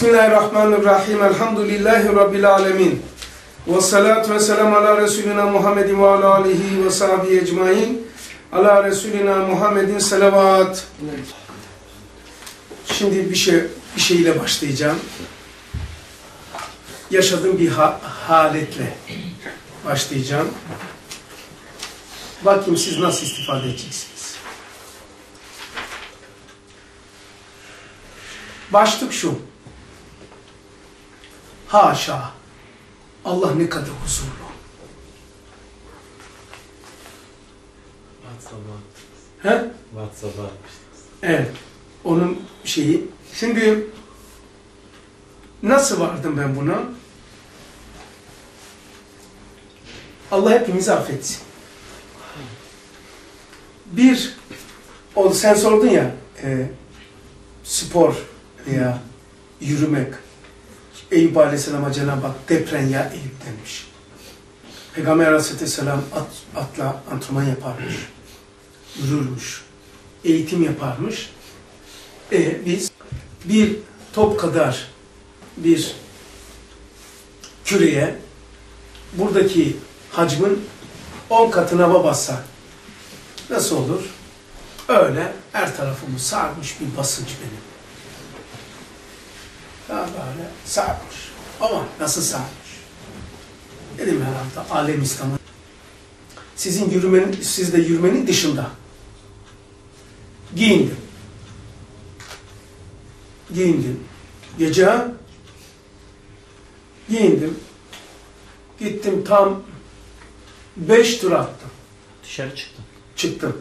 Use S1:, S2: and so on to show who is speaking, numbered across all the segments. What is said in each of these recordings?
S1: Bismillahirrahmanirrahim. Elhamdülillahi Rabbil alemin. Ve salatu ve selamu ala Resulina Muhammedin ve ala alihi ve sahbihi ecmain. Ala Resulina Muhammedin selavat. Şimdi bir şeyle başlayacağım. Yaşadığım bir haletle başlayacağım. Bakayım siz nasıl istifade edeceksiniz. Başlık şu. Haşa. Allah ne kadar huzurlu.
S2: WhatsApp'a.
S1: Evet. Onun şeyi. Şimdi nasıl vardım ben buna? Allah hepimizi affetsin. Sen sordun ya, spor veya yürümek. Eyüp Aleyhisselam'a Cenab-ı Hak depren ya Eyüp demiş. Peygamber Aleyhisselam atla antrenman yaparmış. Yürürmüş. Eğitim yaparmış. Biz bir top kadar bir küreye buradaki hacmin 10 katına bassak nasıl olur? Öyle her tarafımı sarmış bir basınç benim. Ya böyle sarmış. Ama nasıl sarmış? Dedim herhalde alem İslam'ın siz de yürümenin dışında. Giyindim. Gece giyindim. Gittim tam 5 tur attım.
S2: Dışarı çıktım.
S1: Çıktım.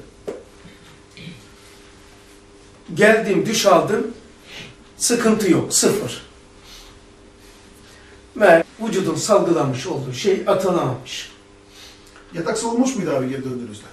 S1: Geldim, duş aldım. Sıkıntı yok, sıfır. Ve vücudun salgılamış olduğu şey atılamamış.
S3: Yatak soğumuş muydu abi geri döndüğünüzde?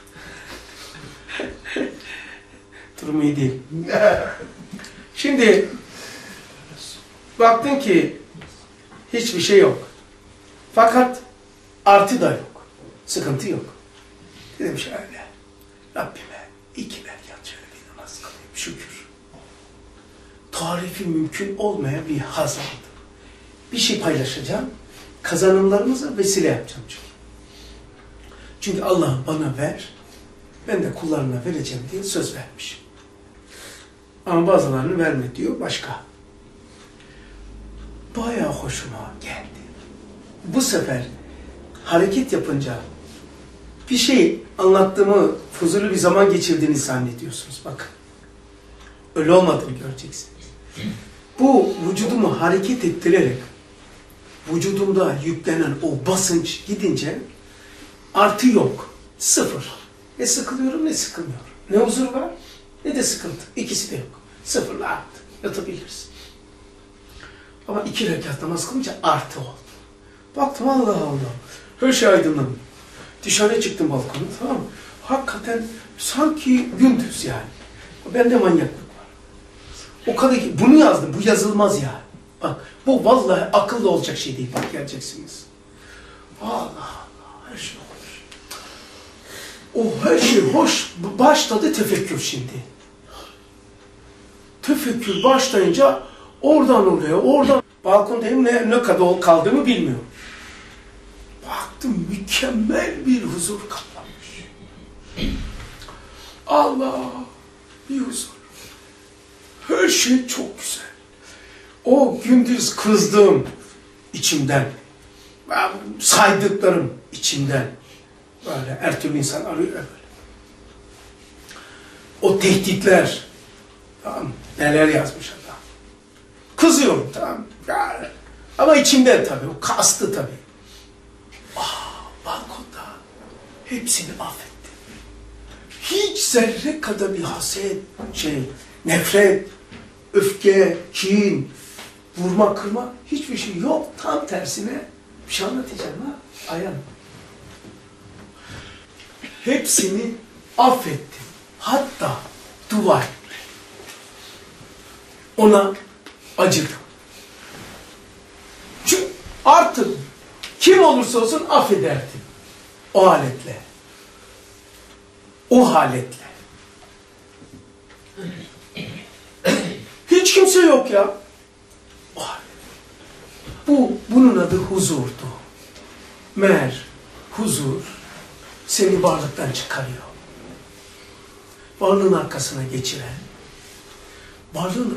S1: Durum iyi değil. Şimdi baktın ki hiçbir şey yok. Fakat artı da yok. Sıkıntı yok. Dedim şöyle. Rabbime 2 rekat şöyle bir namaz kılayım. Şükür. Tarifi mümkün olmayan bir haz aldım. Bir şey paylaşacağım. Kazanımlarımıza vesile yapacağım çünkü. Çünkü Allah bana ver, ben de kullarına vereceğim diye söz vermiş. Ama bazılarını verme diyor başka. Bayağı hoşuma geldi. Bu sefer hareket yapınca bir şey anlattığımı fuzuli bir zaman geçirdiğini zannediyorsunuz. Bakın. Öyle olmadığını göreceksiniz. Bu vücudumu hareket ettirerek vücudumda yüklenen o basınç gidince artı yok. Sıfır. Ne sıkılıyorum ne sıkılmıyorum. Ne huzur var ne de sıkıntı. İkisi de yok. Sıfırla artı. Yatabilirsin. Ama 2 rekat namaz kılınca artı oldu. Baktım Allah Allah. Her şey aydınlandı. Dışarıya çıktım balkona, tamam mı? Hakikaten sanki gündüz yani. Bende manyaklık var. O kadar ki bunu yazdım. Bu yazılmaz yani. Bak bu vallahi akıllı olacak şey değil. Bak geleceksiniz. Allah Allah. Her şey hoş. O her şey hoş. Başladı tefekkür şimdi. Tefekkür başlayınca oradan oraya, oradan. Balkondayım ne kadar kaldığımı bilmiyorum. Baktım mükemmel bir huzur kaplamış. Allah bir huzur. Her şey çok güzel. O gündüz kızdığım içimden, saydıklarım içimden, böyle her türlü insan arıyor böyle. O tehditler, tamam, neler yazmış adam. Kızıyorum, tamam. Ama içimden tabii, o kastı tabii. Balkonda hepsini affettim. Hiç zerre kadar bir haset, nefret, öfke, kin, vurma, kırma hiçbir şey yok. Tam tersine bir şey anlatacağım ha. Ayağım. Hepsini affettim. Hatta dua ettim. Ona acıdım. Çünkü artık kim olursa olsun affederdim. O haletle. O haletle. Hiç kimse yok ya. Bunun adı huzurdu. Meğer huzur seni varlıktan çıkarıyor. Varlığın arkasına geçiren, varlığın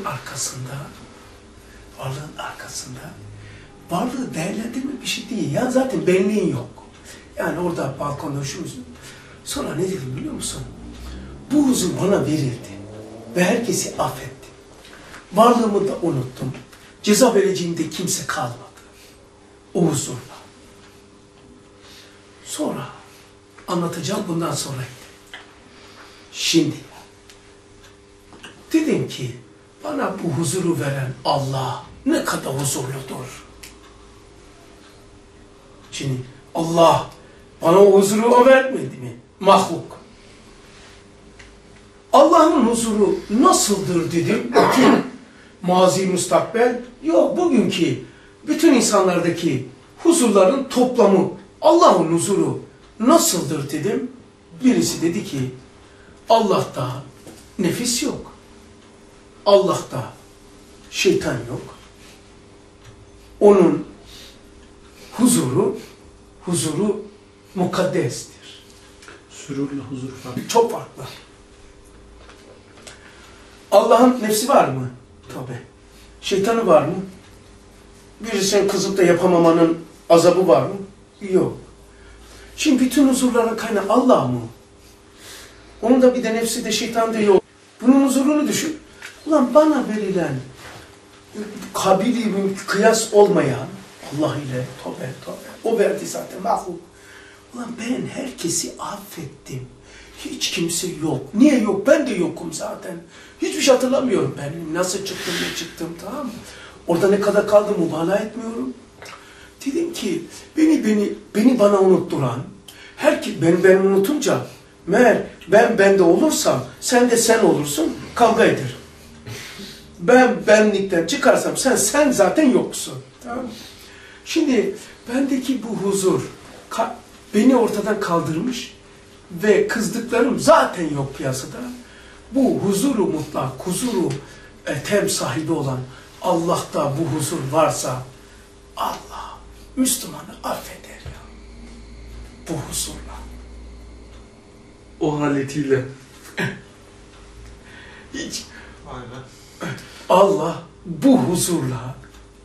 S1: arkasında varlığı değerlendirme bir şey değil. Ya zaten benliğin yok. Yani orada balkonda üşümüş. Sonra ne dedim biliyor musun? Bu huzur bana verildi. Ve herkesi affettim. Varlığımı da unuttum. Ceza vereceğimde kimse kalmadı. O huzurla. Sonra anlatacağım bundan sonra. Şimdi dedim ki bana bu huzuru veren Allah ne kadar huzurludur. Şimdi Allah bana o huzuru o vermedi mi? Mahluk. Allah'ın huzuru nasıldır dedim. Bakayım. Mazi müstakbel. Yok, bugünkü bütün insanlardaki huzurların toplamı. Allah'ın huzuru nasıldır dedim. Birisi dedi ki Allah'ta nefis yok. Allah'ta şeytan yok. Onun huzuru mukaddestir.
S3: Sürurlu huzur falan.
S1: Çok farklı. Allah'ın nefsi var mı? Tabii. Şeytanı var mı? Birisinin kızıp da yapamamanın azabı var mı? Yok. Şimdi bütün huzurların kaynağı Allah mı? Onun da bir de nefsi de şeytan da yok. Bunun huzurunu düşün. Ulan bana verilen kabili kıyas olmayan Allah ile tövbe. O verdi zaten mahluk. Ulan ben herkesi affettim. Hiç kimse yok. Niye yok? Ben de yokum zaten. Hiçbir şey hatırlamıyorum ben. Nasıl çıktım, ne çıktım, tamam mı? Orada ne kadar kaldım mübalağa etmiyorum. Dedim ki beni bana unutturan, beni unutunca meğer ben bende olursam sen de sen olursun, kavga eder. Ben benlikten çıkarsam sen zaten yoksun. Tamam mı? Şimdi bendeki bu huzur beni ortadan kaldırmış ve kızdıklarım zaten yok piyasada. Bu huzuru mutlak, huzuru tem sahibi olan Allah'ta bu huzur varsa Allah Müslümanı affeder ya. Bu huzurla.
S2: O haletiyle.
S1: Hiç.
S2: Aynen.
S1: Allah bu huzurla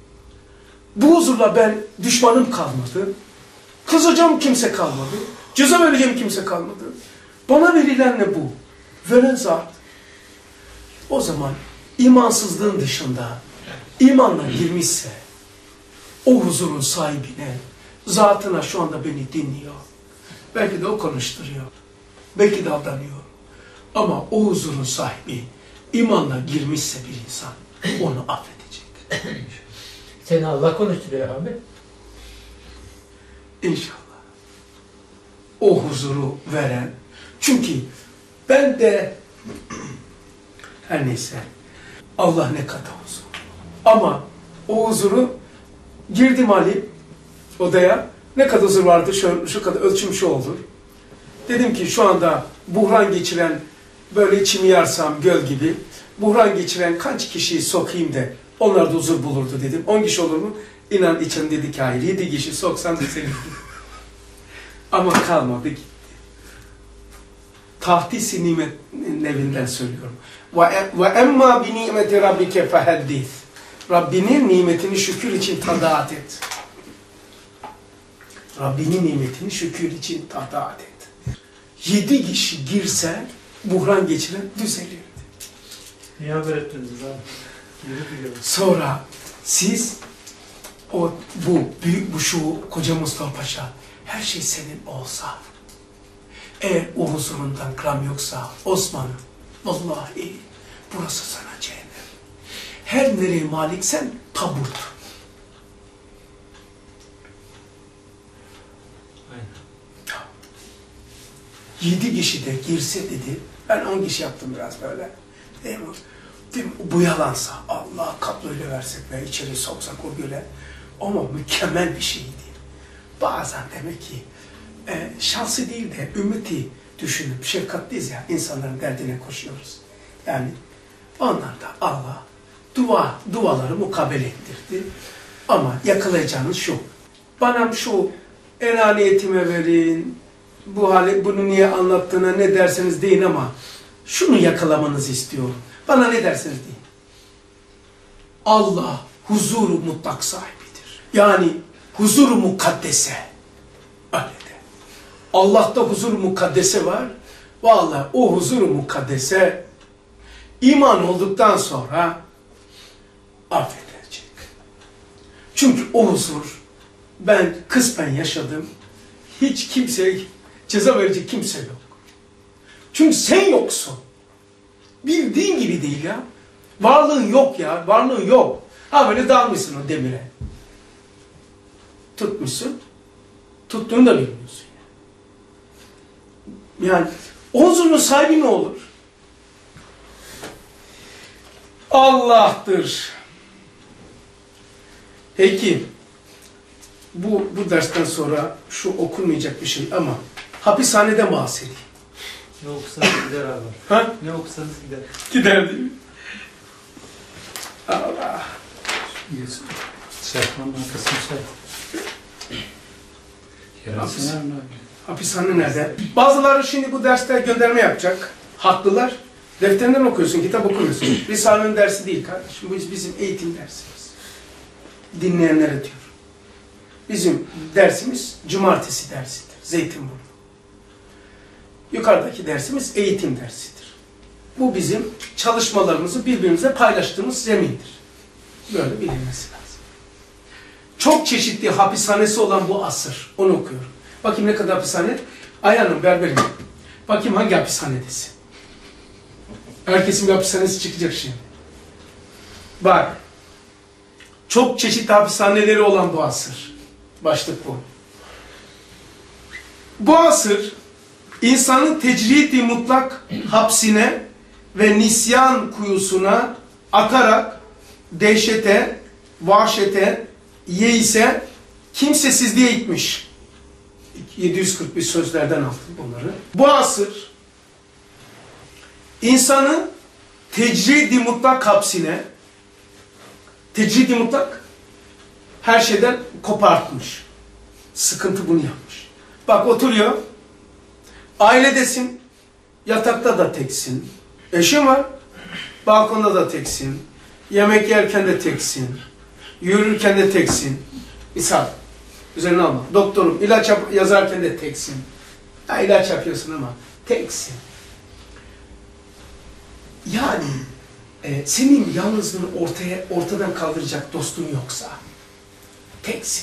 S1: ben düşmanım kalmadı. Kızacağım kimse kalmadı. Ceza vereceğim kimse kalmadı. Bana verilen ne bu? Veren zat. O zaman imansızlığın dışında imanla girmişse o huzurun sahibine, zatına şu anda beni dinliyor. Belki de o konuşturuyor. Belki de aldanıyor. Ama o huzurun sahibi imanla girmişse bir insan onu affedecek.
S4: Seni Allah konuşturuyor abi.
S1: İnşallah. O huzuru veren. Çünkü ben de her neyse Allah ne kadar huzur. Ama o huzuru girdim Ali odaya. Ne kadar huzur vardı? Şu kadar ölçüm şu olur. Dedim ki şu anda buhran geçiren, böyle içimi yarsam göl gibi, buhran geçiren kaç kişiyi sokayım da onlar da huzur bulurdu dedim. 10 kişi olur mu? İnan içim dedi ki hayır. 7 kişi soksan da seni. Ama kalmadı gitti. Tahtisi nimet evinden söylüyorum. Ve emma bi nimeti rabbike fehaddis. Rabbinin nimetini şükür için tadat et. Rabbinin nimetini şükür için tadat et. 7 kişi girse buhran geçiren düzelirdi.
S4: Niye haber ettiniz abi?
S1: Sonra siz şu koca Mustafa Paşa her şey senin olsa, eğer o huzurundan gram yoksa Osman, vallahi burası sana cehennem. Her nereye maliksen tabut.
S2: Aynen.
S1: 7 kişi de girse dedi, ben 10 kişi yaptım biraz böyle. Değil mi? Bu yalansa Allah kaplı öyle versek ve içeri soksak o göle, ama mükemmel bir şeydi. Bazen demek ki şahsı değil de ümmeti düşünüp şefkatliyiz ya, insanların derdine koşuyoruz. Yani onlar da Allah duaları mukabele ettirdi. Ama yakalayacağınız şu. Bana şu enaniyetime verin, bunu niye anlattığına ne derseniz deyin ama şunu yakalamanızı istiyorum. Bana ne derseniz deyin. Allah huzuru mutlak sahibidir. Yani huzuru mukaddese. Öyle de. Allah'ta huzuru mukaddese var. Vallahi o huzuru mukaddese iman olduktan sonra affedilecek. Çünkü o huzur ben kısmen yaşadım. Hiç kimseye ceza verecek kimse yok. Çünkü sen yoksun. Bildiğin gibi değil ya. Varlığın yok ya. Varlığın yok. Ha böyle dalmışsın o demire. Tutmuşsun. Tuttuğunu da bilmiyorsun. Yani o huzurun sahibi ne olur? Allah'tır. Peki bu dersten sonra şu okunmayacak bir şey ama hapishaneden bahsedeyim.
S4: Ne okusanız gider abi.
S1: Ha?
S4: Ne okusanız gider.
S1: Gider değil mi? Allah.
S3: Serkan'ın arkasını say. Yarasın abi.
S1: Hapishane nerede? Bazıları şimdi bu derste gönderme yapacak. Haklılar. Defterinden okuyorsun, kitap okumuyorsun. Risale'nin dersi değil kardeşim. Bu bizim eğitim dersimiz. Dinleyenlere diyor. Bizim dersimiz cumartesi dersidir. Zeytinburnu. Yukarıdaki dersimiz eğitim dersidir. Bu bizim çalışmalarımızı birbirimize paylaştığımız zemindir. Böyle bilinmesi lazım. Çok çeşitli hapishanesi olan bu asır. Onu okuyorum. Bakayım ne kadar hapishane? Ayhan'ım, berberim. Bakayım hangi hapishanedesin? Herkesin bir hapishanesi çıkacak şimdi. Bak. Çok çeşitli hapishaneleri olan bu asır. Başlık bu. Bu asır insanın tecridi mutlak hapsine ve nisyan kuyusuna atarak dehşete, vahşete, yeise kimsesizliğe itmiş. 741 sözlerden aldım bunları. Bu asır insanı tecridi mutlak hapsine, tecridi mutlak her şeyden kopartmış. Sıkıntı bunu yapmış. Bak oturuyor, ailedesin, yatakta da teksin, eşin var, balkonda da teksin, yemek yerken de teksin, yürürken de teksin. Misal, üzerine alma. Doktorum, ilaç yazarken de teksin. Ha, ilaç yapıyorsun ama teksin. Yani senin yalnızlığını ortadan kaldıracak dostun yoksa teksin.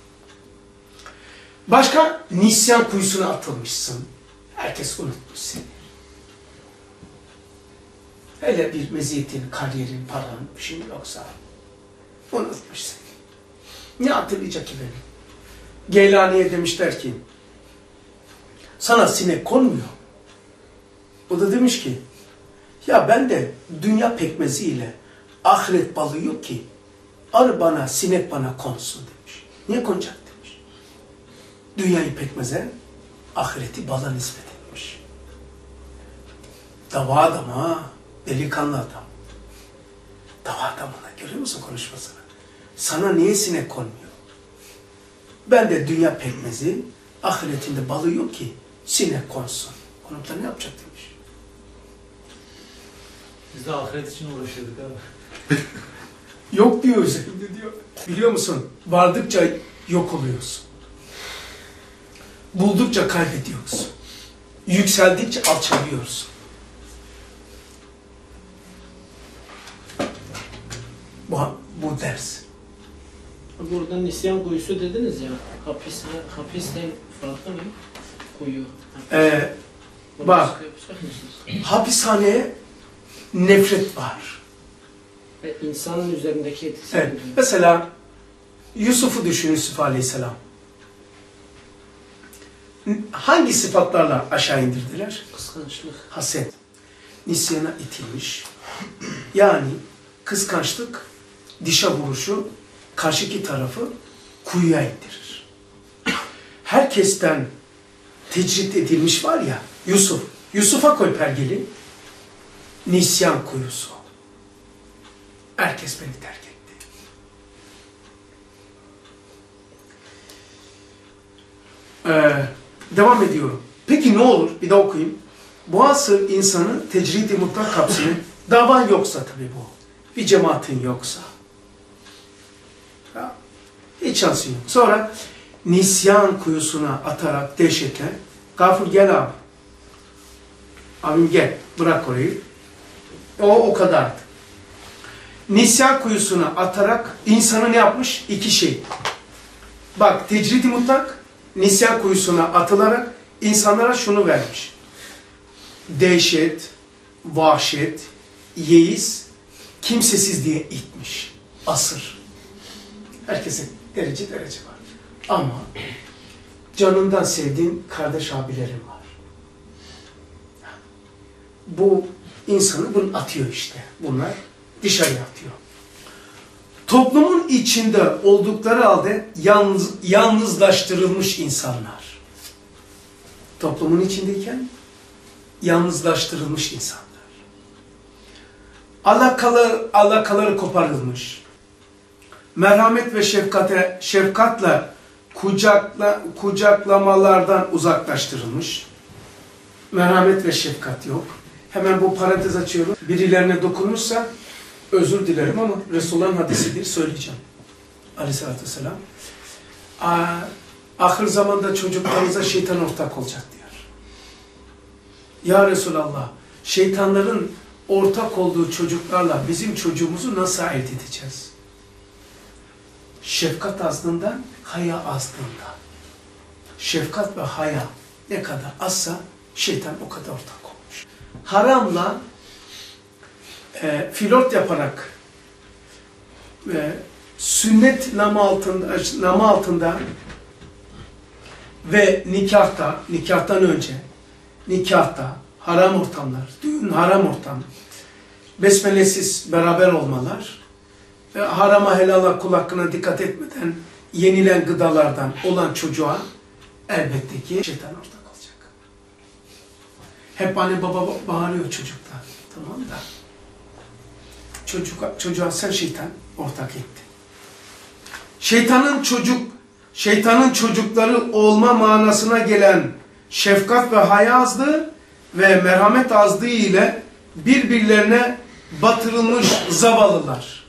S1: Başka nisyan kuyusuna atılmışsın. Herkes unutmuş seni. Hele bir meziyetin, kariyerin, paran, bir şeyin yoksa unutmuş seni. Ne hatırlayacak ki beni? Geylani'ye demişler ki sana sinek konmuyor. O da demiş ki ya ben de dünya pekmeziyle ahiret balı yok ki arı bana, sinek bana konsun demiş. Niye konacak demiş. Dünyayı pekmeze, ahireti bala nispet etmiş. Dava adam ha, delikanlı adam. Dava adamına görüyor musun konuşmasını? Sana niye sinek konmuyor? Ben de dünya pekmezi, ahiretinde balı yok ki sinek konsun. Onunla ne yapacak demiş.
S4: Biz de ahiret için uğraşıyorduk abi.
S1: Yok diyor üzerinde diyor. Biliyor musun? Vardıkça yok oluyorsun. Buldukça kaybediyorsun. Yükseldikçe alçalıyorsun. Bu ders.
S5: Burada nisyan kuyusu dediniz ya, hapisten farklı mı? Kuyu.
S1: Bak, hapishaneye nefret var.
S5: İnsanın üzerindeki etkisi.
S1: Evet. Mesela Yusuf'u düşün, Yusuf Aleyhisselam. Hangi sıfatlarla aşağı indirdiler?
S5: Kıskançlık.
S1: Haset. Nisyana itilmiş. Yani kıskançlık, dişe vuruşu karşıki tarafı kuyuya ittirir. Herkesten tecrit edilmiş var ya, Yusuf'a koy pergeli, nisyan kuyusu. Herkes beni terk etti. Devam ediyorum. Peki ne olur? Bir daha okuyayım. Bu asır insanı tecrid-i mutlak kapsıyor. Davan yoksa tabii bu. Bir cemaatin yoksa. Ya, hiç şansın yok. Sonra nisyan kuyusuna atarak dehşetle. Gafur gel abi. Abim gel. Bırak orayı. O kadardı. Nisyan kuyusuna atarak insanı ne yapmış? İki şey. Bak tecrid-i mutlak nisyan kuyusuna atılarak insanlara şunu vermiş. Dehşet, vahşet, yeis, kimsesiz diye itmiş. Asır. Herkese derece var. Ama canından sevdiğin kardeş abilerim var. Bu insanı bunu atıyor işte. Bunlar dışarıya atıyor. Toplumun içinde oldukları halde yalnızlaştırılmış insanlar. Toplumun içindeyken yalnızlaştırılmış insanlar. Alakaları koparılmış. Merhamet ve şefkatle kucaklamalardan uzaklaştırılmış. Merhamet ve şefkat yok. Hemen bu parantez açıyorum. Birilerine dokunmuşsa özür dilerim ama Resulullah'ın hadisidir, söyleyeceğim. Aleyhisselatü vesselam. Ahir zamanda çocuklarınıza şeytan ortak olacak diyor. Ya Resulallah, şeytanların ortak olduğu çocuklarla bizim çocuğumuzu nasıl ayırt edeceğiz? Şefkat azlığından, haya azlığından. Şefkat ve haya ne kadar azsa şeytan o kadar ortak olmuş. Haramla flört yaparak sünnet namı altında ve nikahtan önce nikahta haram ortamlar, düğün haram ortam, besmelesiz beraber olmalar ve harama helala kul hakkına dikkat etmeden yenilen gıdalardan olan çocuğa elbette ki şeytan ortak olacak. Hep anne baba bağırıyor çocuklar. Tamam da çocuğa sen şeytan ortak etti. Şeytanın çocukları olma manasına gelen şefkat ve haya azlığı ve merhamet azlığı ile birbirlerine batırılmış zavallılar.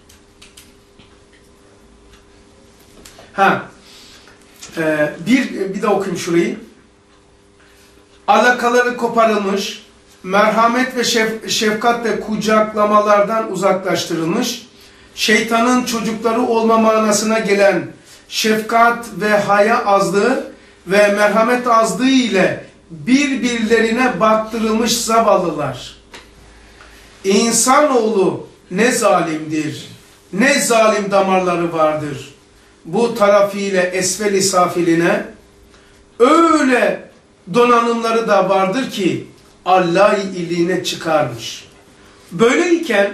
S1: Bir de okuyayım şurayı. Alakaları koparılmış, merhamet ve şefkatle kucaklamalardan uzaklaştırılmış, şeytanın çocukları olma manasına gelen şefkat ve haya azlığı ve merhamet azlığı ile birbirlerine baktırılmış zavallılar. İnsanoğlu ne zalimdir, ne zalim damarları vardır. Bu tarafıyla esfel-i safiline öyle donanımları da vardır ki Allah iliğine çıkarmış. Böyleyken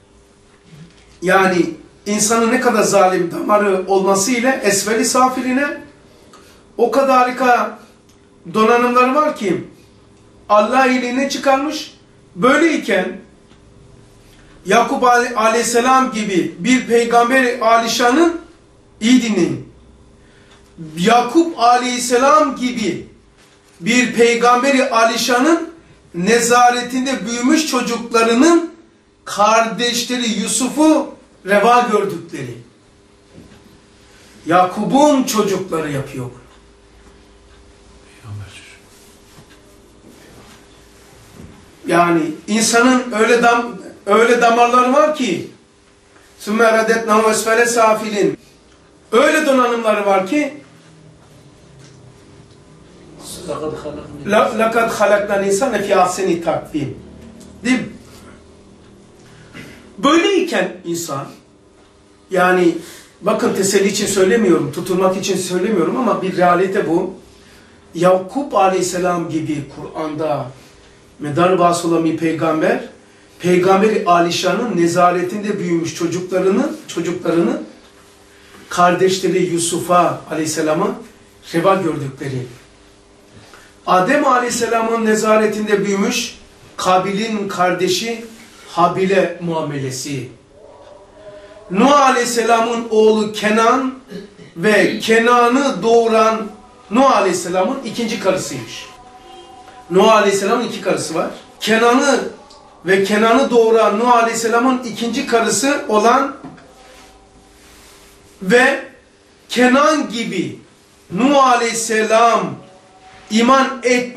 S1: yani insanın ne kadar zalim damarı olmasıyla esfel-i safiline o kadar harika donanımları var ki Allah iliğine çıkarmış. Böyleyken Yakup aleyhisselam gibi bir peygamber alişanın, iyi dinleyin, Yakup aleyhisselam gibi bir peygamberi alişanın nezaretinde büyümüş çocuklarının kardeşleri Yusuf'u reva gördükleri. Yakup'un çocukları yapıyor bunu. Yani insanın öyle damarları var ki ثُمَّ رَدَتْنَهُ اسْفَلَ سَافِلٍ öyle donanımları var ki لَقَدْ خَلَقْنَا الْاِنْسَانَ فِي اَحْسَنِ تَقْوِيمٍ değil mi? Böyleyken insan, yani bakın teselli için söylemiyorum, tutulmak için söylemiyorum ama bir realite bu. Yakup aleyhisselam gibi Kur'an'da medar bahs olan bir peygamber, peygamberi alişanın nezaretinde büyümüş çocuklarını kardeşleri Yusuf'a aleyhisselama reva gördükleri, Adem aleyhisselamın nezaretinde büyümüş Kabil'in kardeşi Habil'e muamelesi, Nuh Aleyhisselam'ın oğlu Kenan ve Kenan'ı doğuran Nuh Aleyhisselam'ın ikinci karısıymış. Nuh Aleyhisselam'ın iki karısı var. Kenan'ı doğuran Nuh Aleyhisselam'ın ikinci karısı olan ve Kenan gibi Nuh Aleyhisselam iman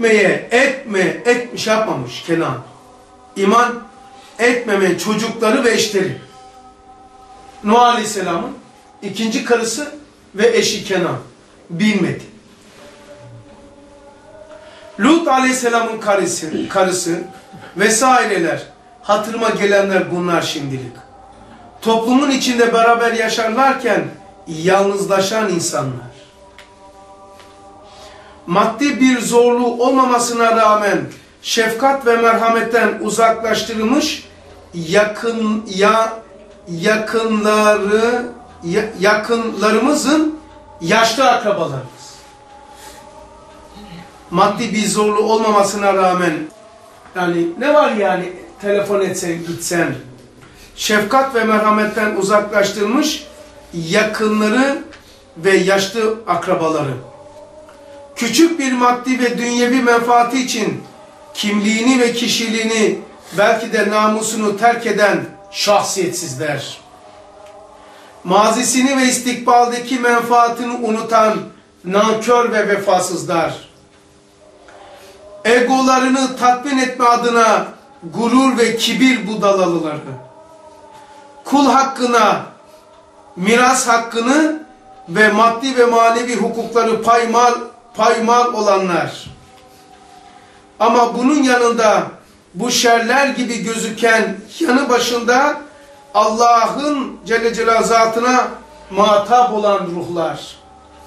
S1: etmiş yapmamış Kenan. İman etmemeyen çocukları ve eşleri. Nuh Aleyhisselam'ın ikinci karısı ve eşi Kenan bilmedi. Lut Aleyhisselam'ın karısı vesaireler, hatırıma gelenler bunlar şimdilik. Toplumun içinde beraber yaşarlarken yalnızlaşan insanlar. Maddi bir zorluğu olmamasına rağmen şefkat ve merhametten uzaklaştırılmış yakınlarımızın yaşlı akrabalarımız. Maddi bir zorluğu olmamasına rağmen yani ne var yani telefon etsen gitsen şefkat ve merhametten uzaklaştırılmış yakınları ve yaşlı akrabaları. Küçük bir maddi ve dünyevi menfaati için kimliğini ve kişiliğini belki de namusunu terk eden şahsiyetsizler. Mazisini ve istikbaldeki menfaatini unutan nankör ve vefasızlar. Egolarını tatmin etme adına gurur ve kibir budalalıları. Kul hakkına, miras hakkını ve maddi ve manevi hukukları paymal olanlar. Ama bunun yanında bu şerler gibi gözüken yanı başında Allah'ın Celle Celaluhu zatına muhatap olan ruhlar.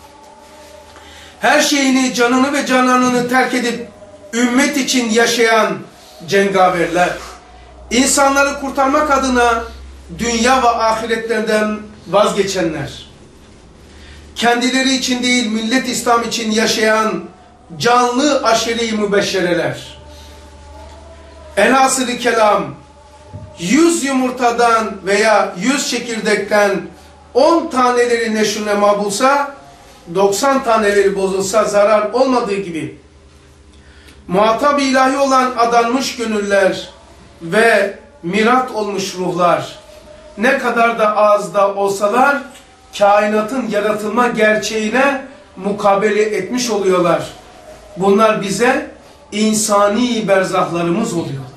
S1: Her şeyini, canını ve cananını terk edip ümmet için yaşayan cengaverler. İnsanları kurtarmak adına dünya ve ahiretlerinden vazgeçenler. Kendileri için değil, millet İslam için yaşayan canlı aşere-i mübeşşereler. Elhasılı kelam, 100 yumurtadan veya 100 çekirdekten 10 taneleri neşünema bulsa, 90 taneleri bozulsa zarar olmadığı gibi, muhatap ilahi olan adanmış gönüller ve mirat olmuş ruhlar, ne kadar da az da olsalar, kainatın yaratılma gerçeğine mukabele etmiş oluyorlar. Bunlar bize insani berzahlarımız oluyorlar.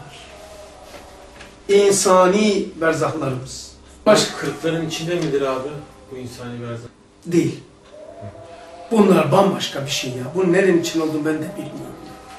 S1: İnsani berzahlarımız. Başka
S2: Kırkların içinde midir abi bu insani berzah?
S1: değil. Bunlar bambaşka bir şey ya. Bunun nerenin için olduğunu ben de bilmiyorum.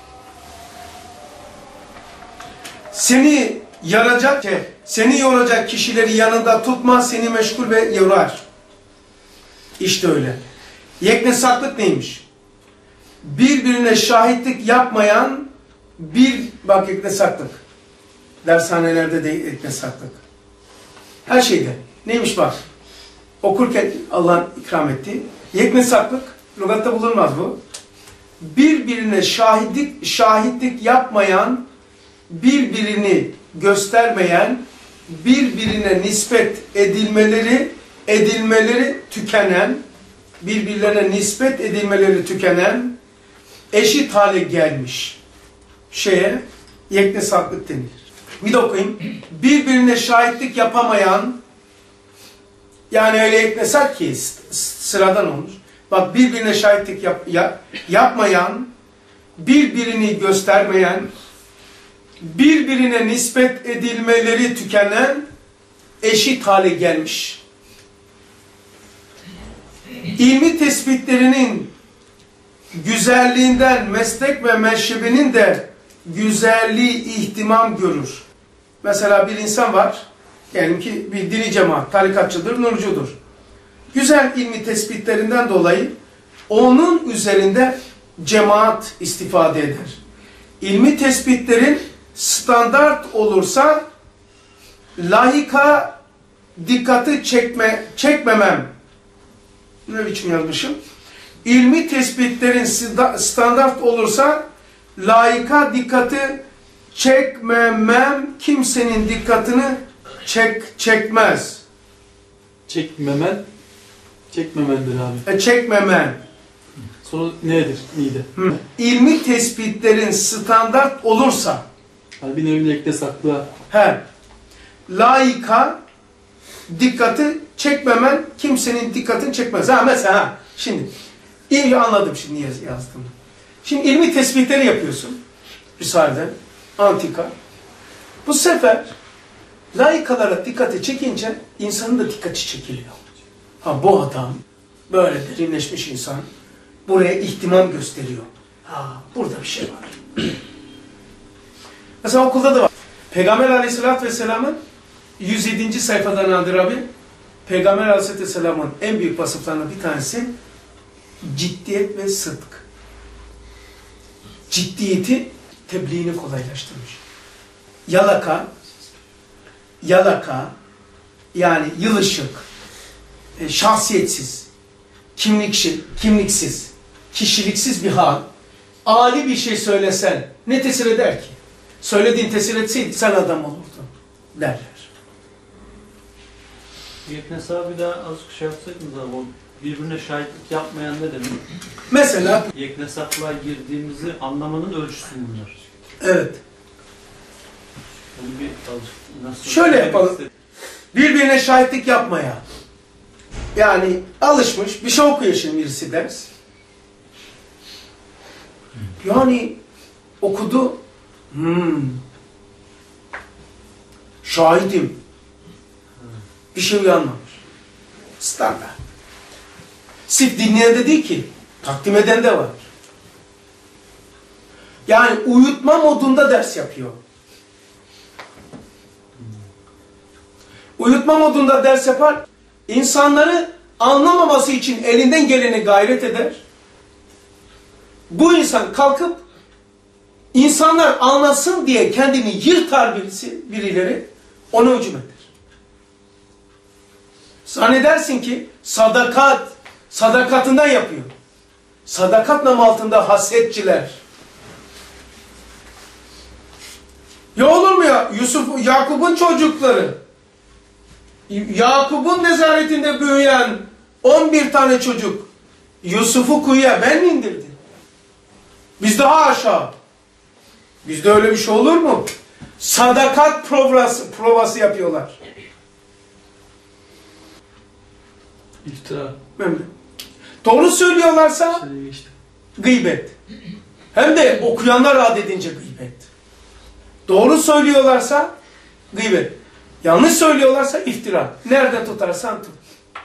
S1: Seni yoracak kişileri yanında tutma, seni meşgul ve yorar. İşte öyle. Yeknesaklık neymiş? Birbirine şahitlik yapmayan bak yeknesaklık. Dershanelerde de yeknesaklık. Her şeyde. Neymiş bak? Okurken Allah'ın ikram ettiği. Yeknesaklık, lügatta bulunmaz bu. Birbirine şahitlik yapmayan, birbirini göstermeyen, birbirine nispet edilmeleri tükenen, birbirlerine nispet edilmeleri tükenen, eşit hale gelmiş şeye yeknesaklık denir. Bir de okuyayım. Birbirine şahitlik yapamayan, yani öyle yeknesak ki sıradan olmuş. Bak birbirine şahitlik yapmayan, birbirini göstermeyen, birbirine nispet edilmeleri tükenen, eşit hale gelmiş. İlmi tespitlerinin güzelliğinden meslek ve meşrebinin de güzelliği ihtimam görür. Mesela bir insan var, diyelim ki bir dini cemaat, tarikatçıdır, nurcudur. Güzel ilmi tespitlerinden dolayı onun üzerinde cemaat istifade eder. İlmi tespitlerin standart olursa layıka dikkati çekmemem. Ne biçim yazmışım? İlmi tespitlerin standart olursa layıka dikkati çekmemem kimsenin dikkatini çekmez.
S2: Çekmemendir abi.
S1: Çekmemen.
S2: Sonra nedir? İyiydi.
S1: İlmi tespitlerin standart olursa,
S2: Yani bir nevi yekte saklı.
S1: laika dikkati çekmemen kimsenin dikkatini çekmez. Mesela şimdi iyi anladım şimdi niye yazdım. Şimdi ilmi tespitleri yapıyorsun. Risale'de, antika. Bu sefer laikalara dikkati çekince insanın da dikkati çekiliyor. Bu adam böyle derinleşmiş insan buraya ihtimam gösteriyor. Burada bir şey var. Mesela okulda da var. Peygamber Aleyhisselatü Vesselam'ın 107. sayfadan Nadir abi, Peygamber Aleyhisselatü Vesselam'ın en büyük vasıflarından bir tanesi ciddiyet ve sıdk. Ciddiyeti tebliğini kolaylaştırmış. Yalaka yani yılışık, şahsiyetsiz, kimliksiz, kişiliksiz bir hal, âli bir şey söylesen ne tesir eder ki? Söylediğin tesir etseydi sen adam olurdun derler.
S4: Yeknes abi daha azıcık şey yapsaydınız abi, o birbirine şahitlik yapmayan ne demek?
S1: Mesela
S4: Yeknesaklığa girdiğimizi anlamanın ölçüsü bunlar.
S1: evet.
S4: Bunu bir azıcık nasıl...
S1: Şöyle yapalım. Birbirine şahitlik yapmaya. Yani alışmış bir şey okuyor şimdi birisi ders. Yani okudu. Şahidim. Bir şey uyanmamış. Standart. Sırf dinleyen de değil ki. Takdim eden de var. Yani uyutma modunda ders yapıyor. Uyutma modunda ders yapar. İnsanları anlamaması için elinden geleni gayret eder. Bu insan kalkıp insanlar anlasın diye kendini yırtar birileri ona hücum eder. Zannedersin ki sadakatından yapıyor. Sadakat namı altında hasetçiler. Ya olur mu ya? Yakup'un çocukları. Yakup'un nezaretinde büyüyen 11 tane çocuk. Yusuf'u kuyuya ben mi indirdim? Biz daha aşağı. Bizde öyle bir şey olur mu? Sadakat provası yapıyorlar.
S2: İftira.
S1: Doğru söylüyorlarsa gıybet. Hem de okuyanlar adedince gıybet. Doğru söylüyorlarsa gıybet. Yanlış söylüyorlarsa iftira. Nerede tutarsan tut.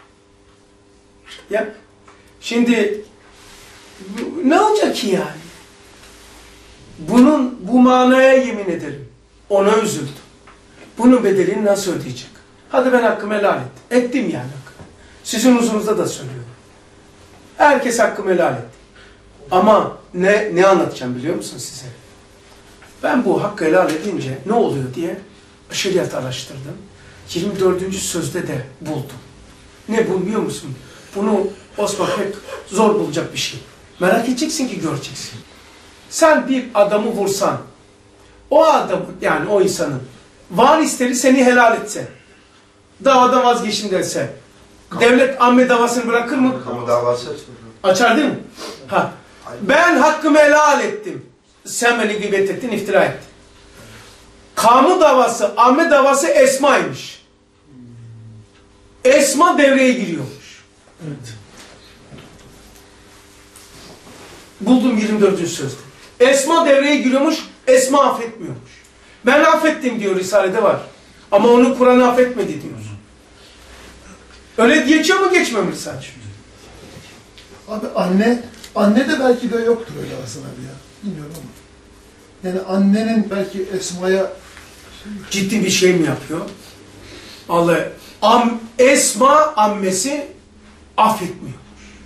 S1: Ya şimdi ne olacak ki yani? Bu manaya yemin ederim. Ona üzüldüm. Bunun bedelini nasıl ödeyecek? Hadi ben hakkımı helal ettim. Ettim yani hakkımı. Sizin huzurunuzda da söylüyorum. Herkes hakkımı helal etti. Ama ne anlatacağım biliyor musun size? Ben bu hakkı helal edince ne oluyor diye şeriat araştırdım. 24. sözde de buldum. Ne biliyor musun? Bunu Osman pek zor bulacak bir şey. Merak edeceksin ki göreceksin. Sen bir adamı vursan, o adamı yani o insanın varisleri seni helal etse, davadan vazgeçin derse, devlet amme davasını bırakır mı?
S6: Kamu davası
S1: açar değil mi? Ben hakkımı helal ettim. Sen beni gıybet ettin, iftira ettin. Kamu davası, amme davası Esma'ymış. Esma devreye giriyormuş.
S2: Evet.
S1: Buldum 24. sözde. Esma devreye giriyormuş, Esma affetmiyormuş. Ben affettim diyor Risale'de var. Ama onu Kur'an affetmedi diyor. Öyle geçiyor mu geçmiyor mu Risale?
S7: Abi anne de belki de yoktur öyle Hasan abi ya. Bilmiyorum ama. Yani annenin belki Esma'ya
S1: ciddi bir şey mi yapıyor? Allah Esma ammesi affetmiyor.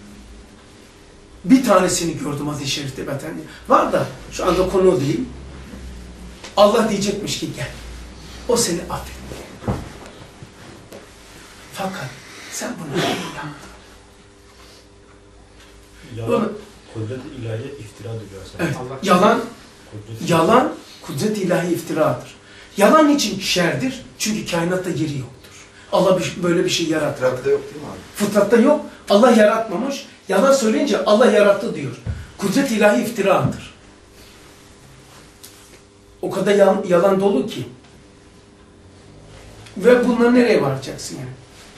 S1: Bir tanesini gördüm hadis-i şerifte beten. Var da şu anda konu o değil. Allah diyecekmiş ki gel. O seni affetmiyor. Fakat sen bunu yaptın.
S8: Yalan, kudret-i ilahiye iftiradır diyor aslında.
S1: Evet. Yalan kudret-i ilahi iftiradır. Yalan için şerdir? Çünkü kainatta yeri yoktur. Allah böyle bir şey yarattı.
S6: Fıtratta yok değil mi abi?
S1: Fıtratta yok. Allah yaratmamış. Yalan söyleyince Allah yarattı diyor. Kudret ilahi iftiradır. O kadar yalan dolu ki. Ve bunları nereye varacaksın yani?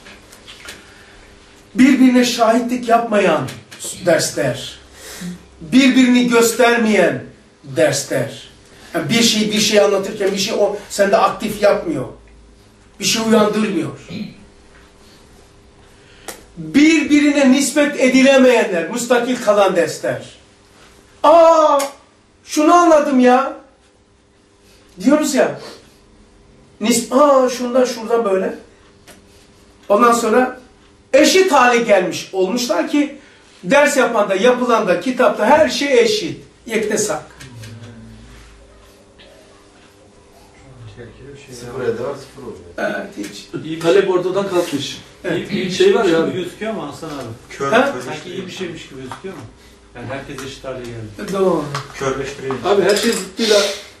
S1: Birbirine şahitlik yapmayan dersler. Birbirini göstermeyen dersler. Yani bir şey anlatırken bir şey o sende aktif yapmıyor. Bir şey uyandırmıyor. Birbirine nispet edilemeyenler, müstakil kalan dersler. Şunu anladım ya. Diyoruz ya. Şuradan böyle. Ondan sonra eşit hale gelmiş olmuşlar ki ders yapanda, yapılanda, kitapta her şey eşit. Yektesak.
S6: Sıfır ede var, sıfır oluyor.
S1: Evet, hiç.
S4: İyi bir
S2: Talep ortadan kalkmış.
S1: Evet.
S4: iyi bir
S2: Şey var ya
S4: gibi
S2: abi.
S4: gözüküyor ama Hasan abi. Sanki iyi bir şeymiş gibi gözüküyor mu? Yani herkes eşit hale geldi.
S1: Doğru.
S8: Körleştirelim.
S2: Abi her şey zıttıyla...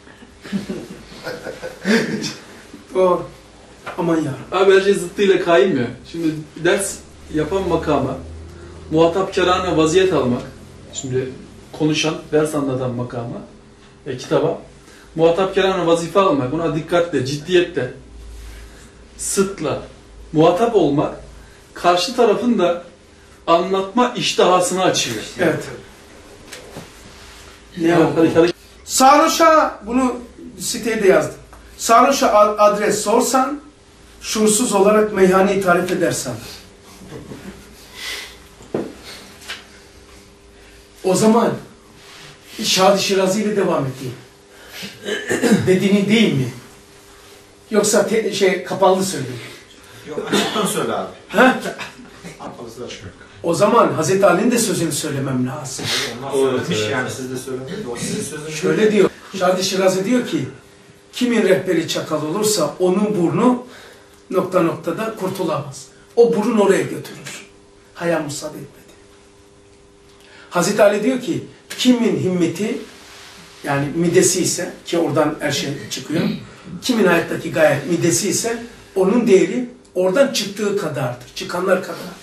S1: Doğru. Aman ya.
S2: Abi her şey zıttıyla kaymıyor. Şimdi ders yapan makama, muhatapkarane vaziyet almak, şimdi konuşan, ders anlatan makama, kitaba, muhatapkarane vazife almak, ona dikkatle, ciddiyetle, sıtla, muhatap olmak, karşı tarafın da anlatma iştihasını açıyor.
S1: Evet. Ne
S2: Yani
S1: yapalım? Sarhoş'a, bunu siteye de yazdım. Sarhoş'a adres sorsan, şuursuz olarak meyhaneyi tarif edersen. O zaman Şadi Şirazi ile devam edeyim. Dediğini değil mi? Yoksa kapalı söyleyeyim.
S6: Yok, açıktan söyle abi.
S1: Ha?
S6: Kapalısı açık.
S1: O zaman Hazreti Ali'nin de sözünü söylemem lazım.
S6: Onlar söylemiş yani, siz de söylemediniz. O sizin sözünüz.
S1: Şöyle diyor, Şadi Şirazi diyor ki, kimin rehberi çakal olursa onun burnu noktada kurtulamaz. O burun oraya götürür. Hayal müsaade etmedi. Hazreti Ali diyor ki, kimin himmeti, yani midesi ise, ki oradan her şey çıkıyor, kimin hayattaki gayet midesi ise, onun değeri oradan çıktığı kadardır. Çıkanlar kadardır.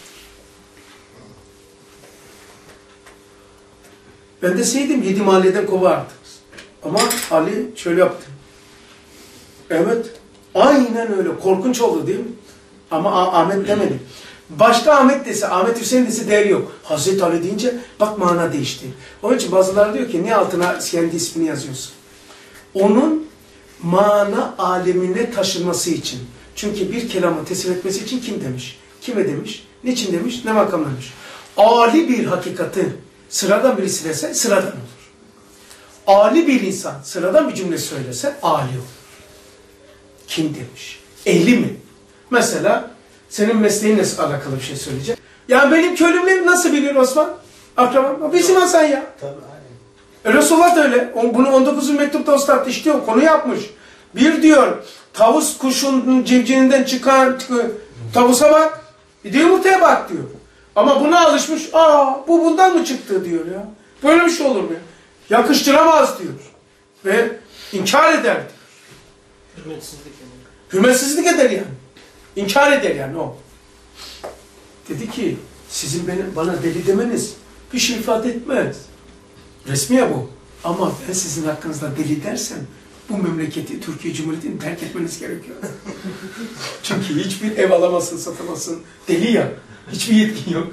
S1: Ben deseydim 7 mahalleden kovardı. Ama Ali şöyle yaptı. Evet. Aynen öyle. Korkunç oldu değil mi? Ama Ahmet demedi. Başka Ahmet dese, Ahmet Hüseyin dese değeri yok. Hazreti Ali deyince bak mana değişti. Onun için bazıları diyor ki niye altına kendi ismini yazıyorsun? Onun mana alemine taşınması için. Çünkü bir kelamı teslim etmesi için kim demiş? Kime demiş? Niçin demiş? Ne makam demiş? Ali bir hakikati sıradan birisi dese sıradan olur. Ali bir insan sıradan bir cümle söylese ali olur. Kim demiş? Ehli mi? Mesela senin mesleğinle alakalı bir şey söyleyeceğim. Ya benim köylümleri nasıl biliyor Osman? Akrabam. Bizim Hasan ya.
S6: Tabii aynen.
S1: Resulullah da öyle. Bunu 19. mektupta Ustad işliyor. Konu yapmış. Bir diyor tavus kuşun civcininden çıkan tavusa bak. Bir de yumurtaya bak diyor. Ama buna alışmış. Bu bundan mı çıktı diyor ya. Böyle bir şey olur mu ya? Yakıştıramaz diyor. Ve inkar eder diyor.
S5: Hürmetsizlik yani.
S1: Hürmetsizlik eder yani. İnkar eder yani o. Dedi ki sizin bana deli demeniz bir şey ifade etmez. Resmiye bu. Ama ben sizin hakkınızda deli dersem bu memleketi, Türkiye Cumhuriyeti'ni terk etmeniz gerekiyor. Çünkü hiçbir ev alamazsın, satamazsın. Deli ya. Hiçbir yetkin yok.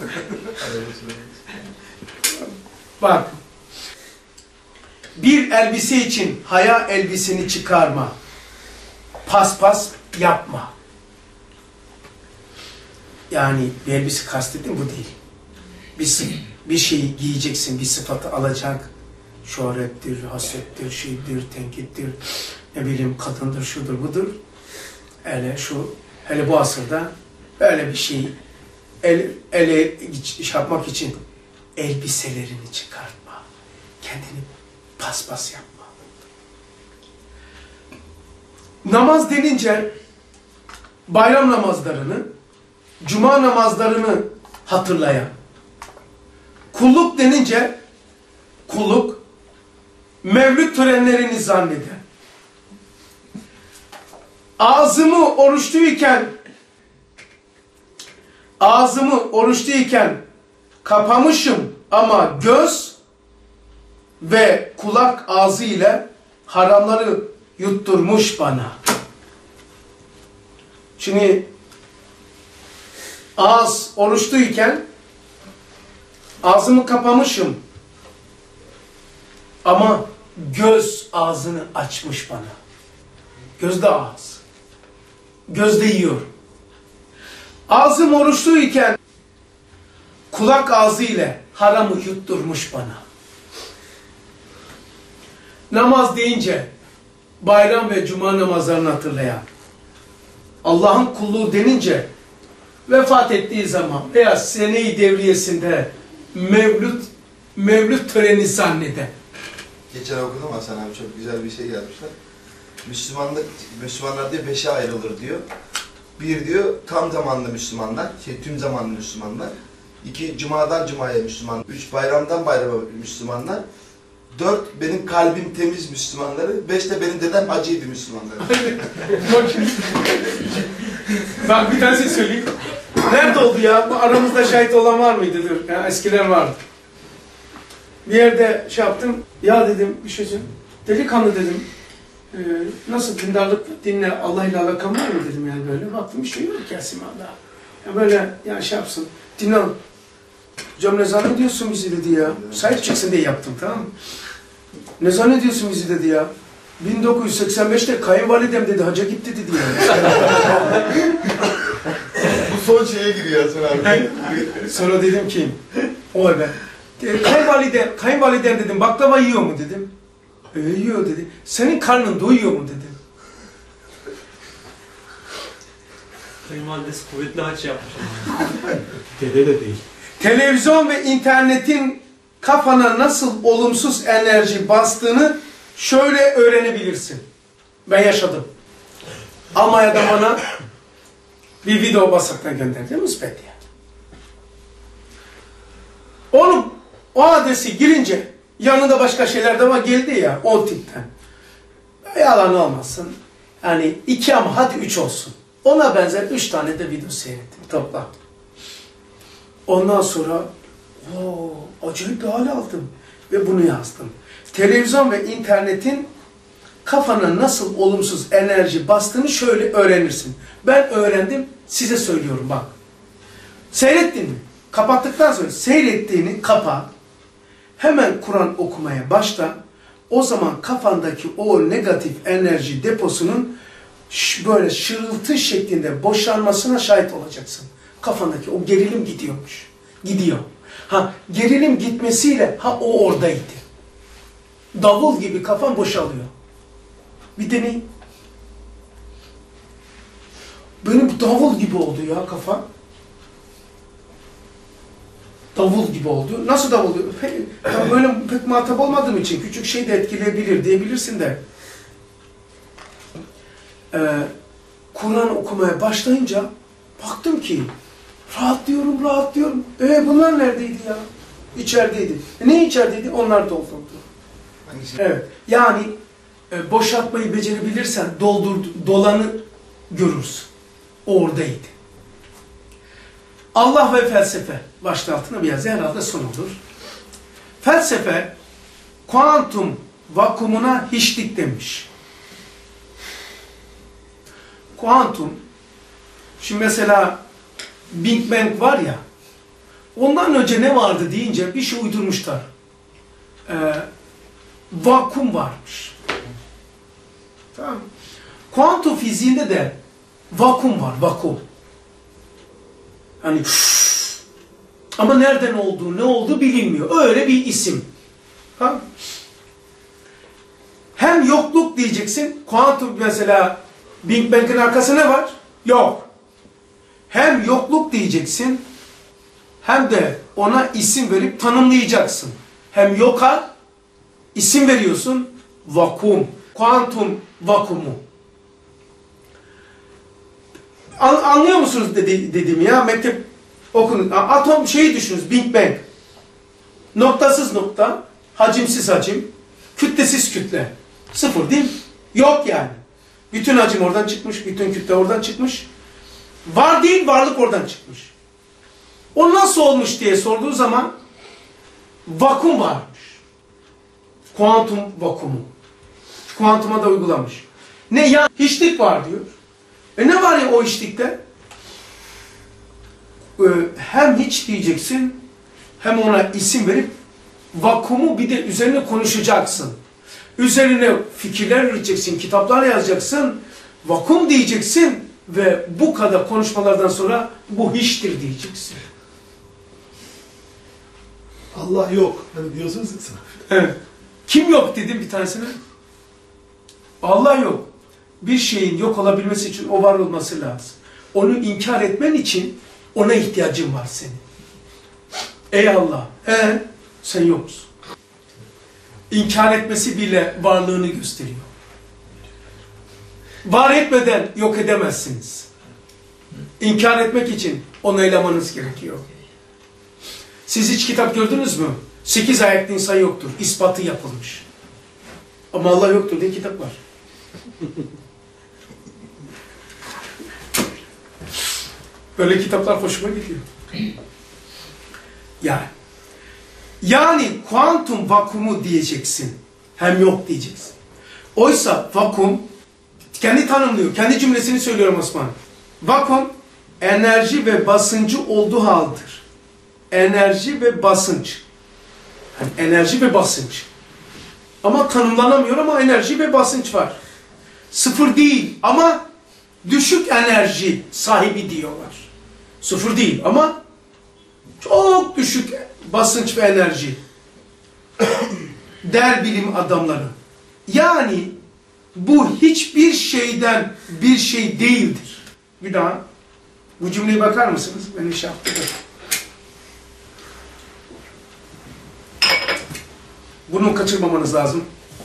S1: Bak. Bir elbise için haya elbiseni çıkarma. Paspas yapma. Yani bir elbise kastettiğim bu değil. Bir şeyi giyeceksin, bir sıfatı alacak. Şöhrettir, hasettir, şeydir, tenkittir, ne bileyim kadındır, şudur, budur. Hele bu asırda böyle bir şey ele yapmak için elbiselerini çıkartma. Kendini paspas yapma. Namaz denince bayram namazlarını, cuma namazlarını hatırlayan, kulluk denince kulluk, mevlüt törenlerini zanneden, ağzımı oruçluyken ağzımı oruçluyken kapamışım ama göz ve kulak ağzı ile haramları yutturmuş bana. Şimdi ağız oruçluyken ağzımı kapamışım ama göz ağzını açmış bana. Göz de ağız. Göz de yiyor. Ağzım oruçluyken kulak ağzı ile haramı yutturmuş bana. Namaz deyince bayram ve cuma namazlarını hatırlayan, Allah'ın kulluğu denince vefat ettiği zaman veya sene-i devriyesinde mevlüt töreni zanneden.
S9: Geçen okudum Hasan abi, çok güzel bir şey yazmışlar. Müslümanlar diyor 5'e ayrılır diyor. Bir diyor tam zamanlı Müslümanlar, tüm zamanlı Müslümanlar. 2 cumadan cumaya Müslüman. 3 bayramdan bayrama Müslümanlar. 4 benim kalbim temiz Müslümanları. 5 de benim dedem hacıydı Müslümanları.
S1: Bak bir tanesi söyleyeyim. Nerede oldu ya? Bu aramızda şahit olan var mıydı? Dur. Ya, eskiler vardı. Bir yerde şey yaptım. Ya dedim bir şey söyleyeyim. Delikanlı dedim. Nasıl dindarlık, dinle Allah ile alakan var mı dedim yani böyle. Baktım bir şey yok ki Asima'da. Ya böyle yani şey yapsın. Dinle. Hocam ne zannediyorsun bizi dedi ya. Sahip çıksın diye yaptım, tamam mı? Ne zannediyorsun bizi dedi ya. 1985'te kayınvalidem dedi hacca gitti dedi ya.
S9: Bu son şeye giriyor Hasan abi.
S1: Sonra dedim ki oy be. Kayınvaliden dedim baklava yiyor mu dedim. Yiyor dedi. Senin karnın doyuyor mu dedim.
S4: Kayınvalidesi kuvvetli haç yapmış.
S8: Dede de değil.
S1: Televizyon ve internetin kafana nasıl olumsuz enerji bastığını şöyle öğrenebilirsin. Ben yaşadım. Almanya'da bana bir video WhatsApp'tan gönderdi. Müspet ya. O adresi girince yanında başka şeyler de var geldi ya o tipten. Yalan olmasın. Yani 2 ama hadi 3 olsun. Ona benzer 3 tane de video seyrettim toplam. Ondan sonra acayip bir hal aldım ve bunu yazdım. Televizyon ve internetin kafana nasıl olumsuz enerji bastığını şöyle öğrenirsin. Ben öğrendim, size söylüyorum bak. Seyrettin mi? Kapattıktan sonra seyrettiğini kapa. Hemen Kur'an okumaya başla. O zaman kafandaki o negatif enerji deposunun böyle şırıltı şeklinde boşalmasına şahit olacaksın. Kafandaki o gerilim gidiyormuş. Gidiyor. Gerilim gitmesiyle o oradaydı. Davul gibi kafan boşalıyor. Bir deneyin. Benim davul gibi oldu ya kafa. Davul gibi oldu. Nasıl davul? Böyle pek muhatap olmadığım için küçük şey de etkileyebilir diyebilirsin de. Kur'an okumaya başlayınca baktım ki rahatlıyorum. Bunlar neredeydi ya? İçerideydi. Ne içerideydi? Onlar doldurdu. Evet. Yani boşaltmayı becerebilirsen dolanı görürsün. O oradaydı. Allah ve felsefe başta altına bir yazı herhalde son olur. Felsefe kuantum vakumuna hiçlik demiş. Kuantum, şimdi mesela Big Bang var ya, ondan önce ne vardı deyince bir şey uydurmuşlar. Vakum varmış. Tamam. Kuantum fiziğinde de vakum var, vakum. Hani ama nereden olduğu, ne olduğu bilinmiyor. Öyle bir isim. Tamam. Hem yokluk diyeceksin, kuantum mesela Big Bang'in arkasında ne var? Yok. Hem yokluk diyeceksin, hem de ona isim verip tanımlayacaksın. Hem yoka isim veriyorsun, vakum. Kuantum vakumu. Anlıyor musunuz dediğimi ya? Mektep okunun. Atom şeyi düşünün, Big Bang. Noktasız nokta, hacimsiz hacim, kütlesiz kütle. Sıfır değil mi? Yok yani. Bütün hacim oradan çıkmış, bütün kütle oradan çıkmış. Var değil, varlık oradan çıkmış. O nasıl olmuş diye sorduğu zaman vakum varmış. Kuantum vakumu. Kuantuma da uygulamış. Ne ya? Hiçlik var diyor. Ne var ya o hiçlikte? Hem hiç diyeceksin, hem ona isim verip vakumu bir de üzerine konuşacaksın. Üzerine fikirler üreteceksin, kitaplar yazacaksın, vakum diyeceksin ve bu kadar konuşmalardan sonra bu hiçtir diyeceksin.
S7: Allah yok. Hani diyorsunuz ya sana.
S1: Evet. Kim yok dedim bir tanesine. Allah yok. Bir şeyin yok olabilmesi için o var olması lazım. Onu inkar etmen için ona ihtiyacın var senin. Ey Allah, sen yoksun. İnkar etmesi bile varlığını gösteriyor. Var etmeden yok edemezsiniz. İnkar etmek için onaylamanız gerekiyor. Siz hiç kitap gördünüz mü? 8 ayaklı insan yoktur. İspatı yapılmış. Ama Allah yoktur diye kitap var. Böyle kitaplar hoşuma gidiyor. Yani kuantum vakumu diyeceksin. Hem yok diyeceksin. Oysa vakum kendi tanımlıyor. Kendi cümlesini söylüyorum Osman. Vakum enerji ve basıncı olduğu haldir. Enerji ve basınç. Yani enerji ve basınç. Ama tanımlanamıyor ama enerji ve basınç var. Sıfır değil ama düşük enerji sahibi diyorlar. Sıfır değil ama çok düşük basınç ve enerji. Der bilim adamları. Yani bu hiçbir şeyden bir şey değildir. Bir daha bu cümleye bakar mısınız? Benim şey yaptım. Bunu kaçırmamanız lazım.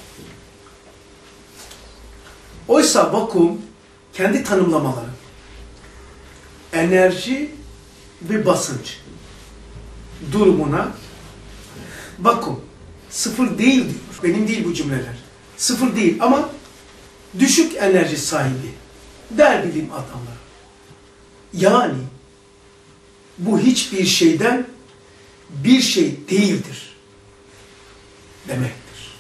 S1: Oysa vakum kendi tanımlamaları, enerji ve basınç durumuna vakum sıfır değil diyor. Benim değil bu cümleler. Sıfır değil ama düşük enerji sahibi der bilim adamları. Yani bu hiçbir şeyden bir şey değildir demektir.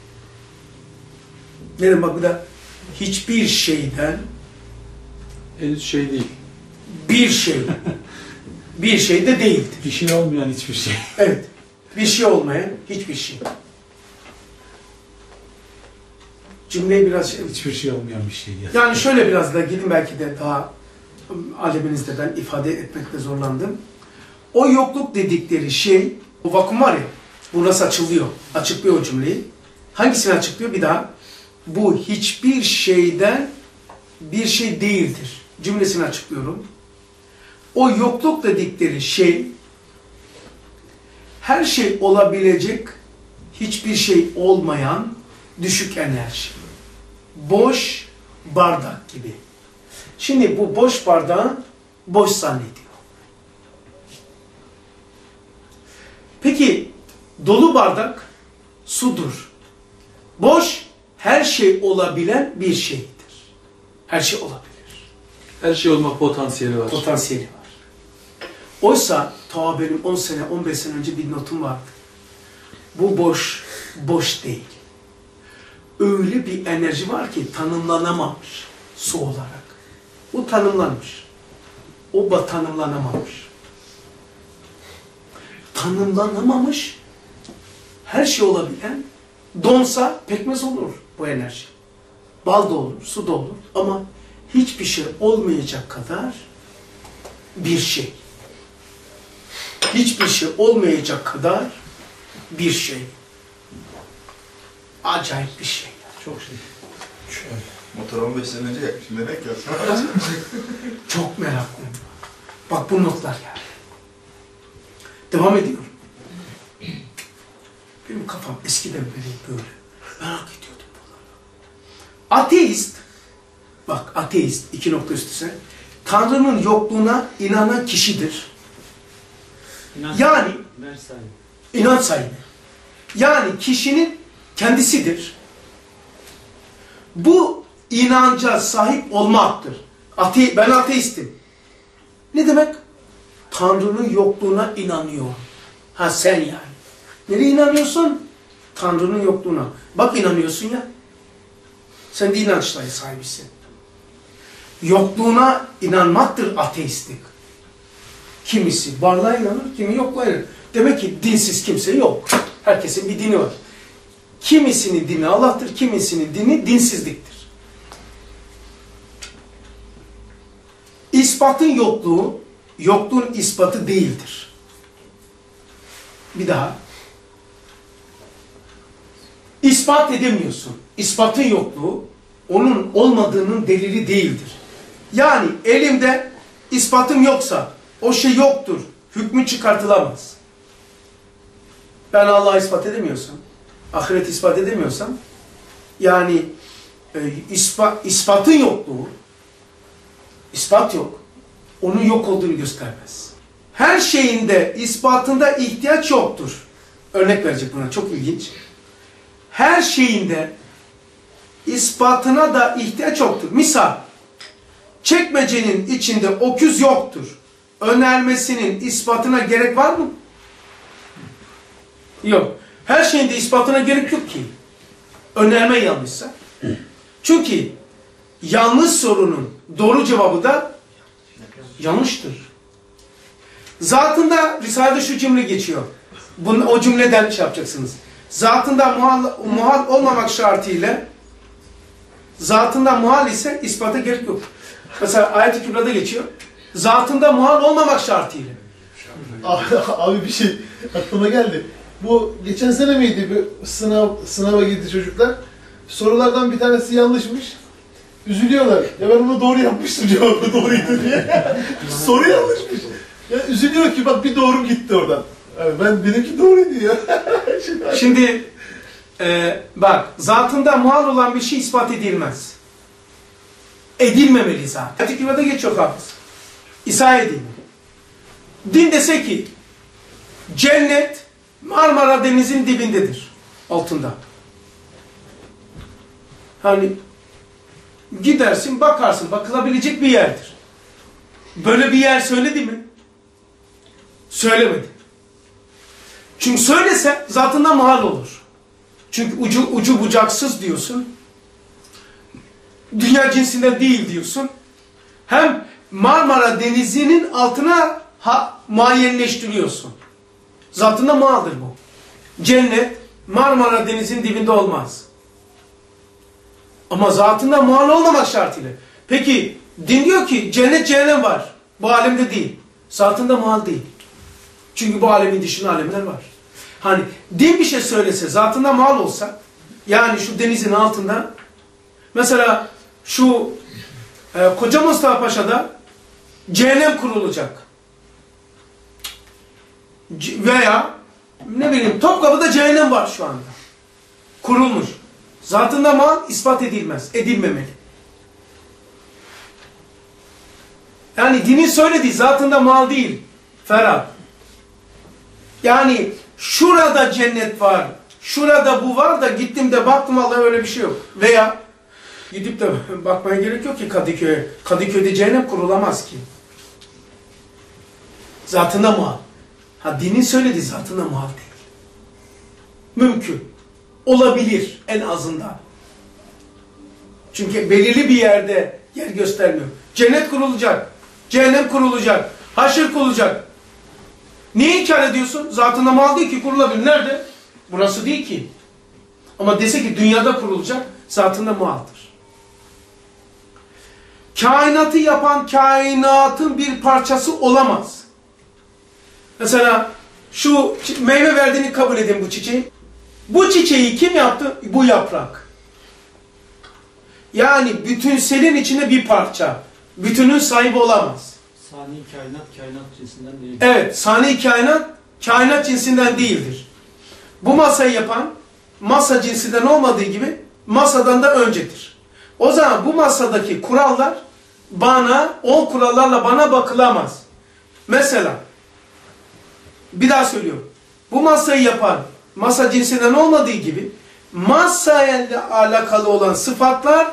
S1: Ne demek bak bu da hiçbir şeyden
S2: Henüz şey değil.
S1: bir şey bir şey de değildir.
S8: Bir şey olmayan hiçbir şey.
S1: Evet. Bir şey olmayan hiçbir şey. Cümleyi biraz
S8: Hiçbir şey olmayan bir şey.
S1: yani şöyle biraz da gidin belki de daha aleminizde ben ifade etmekte zorlandım. O yokluk dedikleri şey, o vakum var ya, bu nasıl açılıyor? Açıklıyor o cümleyi. Hangisini açıklıyor? Bir daha. Bu hiçbir şeyden bir şey değildir. Cümlesini açıklıyorum. O yokluk dedikleri şey, her şey olabilecek, hiçbir şey olmayan düşük enerji. Boş bardak gibi. Şimdi bu boş bardağı boş zannediyor. Peki dolu bardak sudur. Boş her şey olabilen bir şeydir. Her şey olabilir.
S2: Her şey olma potansiyeli var.
S1: Potansiyeli var. Oysa ta benim 10 sene, 15 sene önce bir notum vardı. Bu boş, boş değil. Öyle bir enerji var ki tanımlanamamış su olarak. Bu tanımlanmış. O tanımlanamamış. Tanımlanamamış, her şey olabilen, donsa pekmez olur bu enerji. Bal da olur, su da olur ama hiçbir şey olmayacak kadar bir şey. Hiçbir şey olmayacak kadar bir şey. Acayip bir şey.
S8: Çok şey.
S9: Motor 15 sene önce yakmış. Merak yapsana.
S1: Çok meraklıyım. Bak bu notlar yani. Devam ediyorum. Benim kafam eskiden beri böyle. Merak ediyordum bunları. Ateist, bak ateist, 2 nokta üstüse, Tanrı'nın yokluğuna inanan kişidir. Yani, inanç sahibi. Yani kişinin kendisidir. Bu inanca sahip olmaktır. Ben ateistim. Ne demek? Tanrı'nın yokluğuna inanıyor. Ha sen yani. Nereye inanıyorsun? Tanrı'nın yokluğuna. Bak inanıyorsun ya. Sen de inançlara sahibisin. Yokluğuna inanmaktır ateistlik. Kimisi varlığa inanır, kimi yokluğa inanır. Demek ki dinsiz kimse yok. Herkesin bir dini var. Kimisinin dini Allah'tır, kimisinin dini dinsizliktir. İspatın yokluğu, yokluğun ispatı değildir. Bir daha. İspat edemiyorsun. İspatın yokluğu, onun olmadığının delili değildir. Yani elimde ispatım yoksa, o şey yoktur, hükmü çıkartılamaz. Ben Allah'ı ispat edemiyorsam, ahiret ispat edemiyorsam, yani ispatın yokluğu, ispat yok, onun yok olduğunu göstermez. Her şeyinde ispatında ihtiyaç yoktur. Örnek verecek buna, çok ilginç. Her şeyinde ispatına da ihtiyaç yoktur. Misal, çekmecenin içinde öküz yoktur. Önermesinin ispatına gerek var mı? Yok. Her şeyin de ispatına gerek yok ki. Önerme yanlışsa. Çünkü yanlış sorunun doğru cevabı da yanlıştır. Zatında Risale'de şu cümle geçiyor. O cümleden şey yapacaksınız. Zatında muhal olmamak şartıyla, zatında muhal ise ispata gerek yok. Mesela ayet-i kübrada geçiyor. Zatında muhal olmamak şartıyla.
S7: Abi bir şey aklıma geldi. Bu geçen sene miydi bir sınava girdi çocuklar. Sorulardan bir tanesi yanlışmış. Üzülüyorlar. Ya ben onu doğru yapmıştım, cevabı doğruydu diye. Soru yanlışmış. Ya üzülüyor ki bak bir doğrum gitti oradan. Yani benimki doğruydu ya.
S1: Şimdi bak, zatında muhal olan bir şey ispat edilmez. Edilmemeli zaten. Ayet-i Kübra'da geçiyor hafız. İsa edin. Din dese ki cennet Marmara Denizi'nin dibindedir. Altında. Hani gidersin, bakarsın, bakılabilecek bir yerdir. Böyle bir yer söyledi mi? Söylemedi. Çünkü söylese zatından muhal olur. Çünkü ucu bucaksız diyorsun. Dünya cinsinden değil diyorsun. Hem Marmara Denizi'nin altına muayyenleştiriyorsun. Zatında muhaldır bu. Cennet Marmara Denizi'nin dibinde olmaz. Ama zatında muhal olmamak şartıyla. Peki din diyor ki cennet cehennem var. Bu alemde değil. Zatında muhal değil. Çünkü bu alemin dışında alemler var. Hani din bir şey söylese, zatında muhal olsa, yani şu denizin altında, mesela şu Koca Mustafa Paşa'da cehennem kurulacak. Veya ne bileyim Topkapı'da cehennem var şu anda. Kurulmuş. Zatında muhal ispat edilmez. Edilmemeli. Yani dinin söylediği zatında muhal değil. Ferhat. Yani şurada cennet var, şurada bu var da gittim de baktım Allah'a öyle bir şey yok. Veya gidip de bakmaya gerek yok ki Kadıköy'e. Kadıköy'de cehennem kurulamaz ki. Zatında muhal. Ha dinin söylediği zatında muhal değil. Mümkün. Olabilir en azından. Çünkü belirli bir yerde yer göstermiyor. Cennet kurulacak, cehennem kurulacak, haşr kurulacak. Niye inkar ediyorsun? Zatında muhal değil ki, kurulabilir. Nerede? Burası değil ki. Ama dese ki dünyada kurulacak, zatında muhaldır. Kainatı yapan kainatın bir parçası olamaz. Mesela şu meyve verdiğini kabul edin bu çiçeği. Bu çiçeği kim yaptı? Bu yaprak. Yani bütünselin içinde bir parça. Bütünün sahibi olamaz.
S3: Sani kainat cinsinden değil.
S1: Evet, sani kainat cinsinden değildir. Bu masayı yapan, masa cinsinden olmadığı gibi masadan da öncedir. O zaman bu masadaki kurallar o kurallarla bana bakılamaz. Mesela, bir daha söylüyorum. Bu masayı yapan, masa cinsinden olmadığı gibi, masayla alakalı olan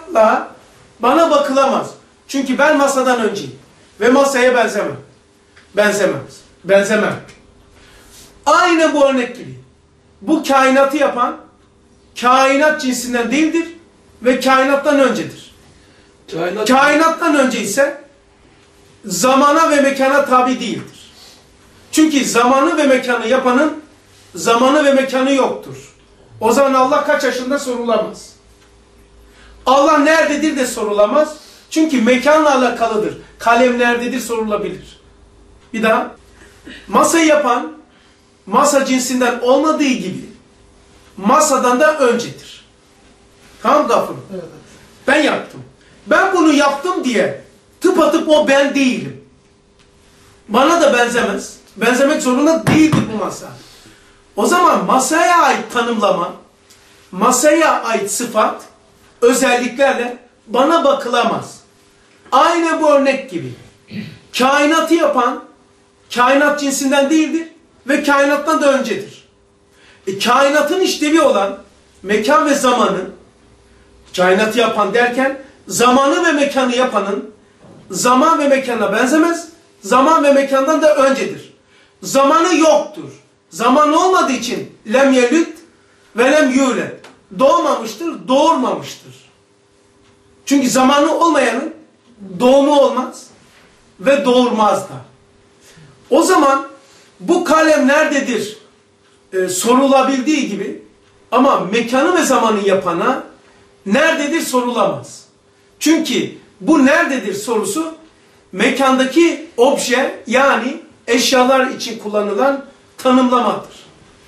S1: sıfatlarla bana bakılamaz. Çünkü ben masadan önceyim ve masaya benzemem. Benzemez. Benzemem. Aynı bu örnek gibi. Bu kainatı yapan kainat cinsinden değildir ve kainattan öncedir. Kainattan önce ise zamana ve mekana tabi değildir. Çünkü zamanı ve mekanı yapanın zamanı ve mekanı yoktur. O zaman Allah kaç yaşında sorulamaz. Allah nerededir de sorulamaz. Çünkü mekanla alakalıdır. Kalem nerededir sorulabilir. Bir daha. Masayı yapan masa cinsinden olmadığı gibi masadan da öncedir. Tamam Gafur?
S7: Evet.
S1: Ben yaptım. Ben bunu yaptım diye tıpatıp o ben değilim. Bana da benzemez. Benzemek zorunda değildir bu masa. O zaman masaya ait tanımlama, masaya ait sıfat, özelliklerle bana bakılamaz. Aynı bu örnek gibi. Kainatı yapan, kainat cinsinden değildir ve kainattan da öncedir. Kainatın işlevi olan mekan ve zamanı, kainatı yapan derken, zamanı ve mekanı yapanın zaman ve mekana benzemez, zaman ve mekandan da öncedir. Zamanı yoktur. Zaman olmadığı için lem yelid ve lem yulet. Doğmamıştır, doğurmamıştır. Çünkü zamanı olmayanın doğumu olmaz ve doğurmaz da. O zaman bu kalem nerededir sorulabildiği gibi ama mekanı ve zamanı yapana nerededir sorulamaz. Çünkü bu nerededir sorusu mekandaki obje yani eşyalar için kullanılan tanımlamadır.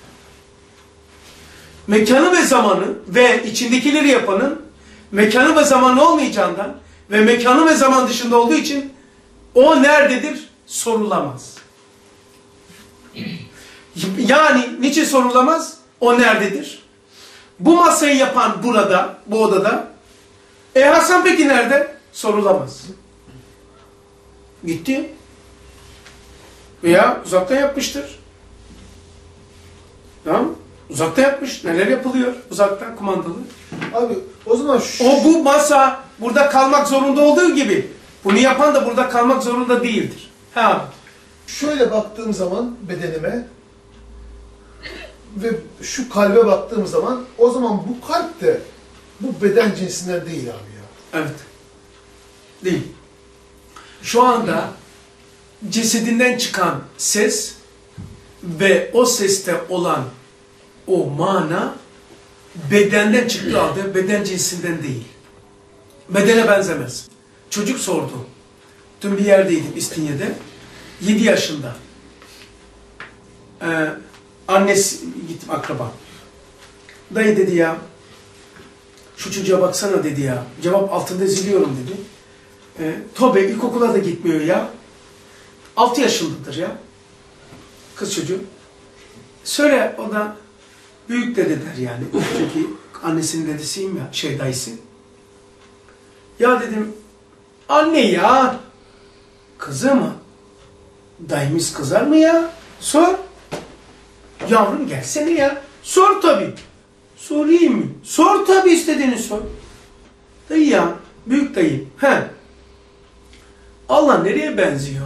S1: Mekanı ve zamanı ve içindekileri yapanın mekanı ve zamanı olmayacağından ve mekanı ve zaman dışında olduğu için o nerededir sorulamaz. Yani niçin sorulamaz? O nerededir? Bu masayı yapan burada, bu odada. Hasan peki nerede? Sorulamaz. Gitti. Veya uzaktan yapmıştır. Tamam. Uzakta yapmış. Neler yapılıyor? Uzaktan kumandalı.
S7: Abi o zaman
S1: bu masa burada kalmak zorunda olduğu gibi bunu yapan da burada kalmak zorunda değildir. Ha.
S7: Şöyle baktığım zaman bedenime ve şu kalbe baktığım zaman o zaman bu kalp de bu beden cinsinden değil abi ya.
S1: Evet. Değil. Şu anda cesedinden çıkan ses ve o seste olan o mana bedenden çıktığı halde beden cinsinden değil. Bedene benzemez. Çocuk sordu. Dün bir yerdeydim İstinye'de. 7 yaşında. Annesi gittim akraba. Dayı dedi ya şu çocuğa baksana dedi ya. Cevap altında eziliyorum dedi. Tobe ilkokula da gitmiyor ya. 6 yaşındadır ya. Kız çocuğu. Söyle o da büyük dede der yani. Çünkü annesinin dedesiyim ya, dayısı. Ya dedim, anne ya. Kızı mı? Dayımız kızar mı ya? Sor. Yavrum gelsene ya. Sor tabii. Sorayım mı? Sor tabii istediğini sor. Dayı ya, büyük dayı. Allah nereye benziyor?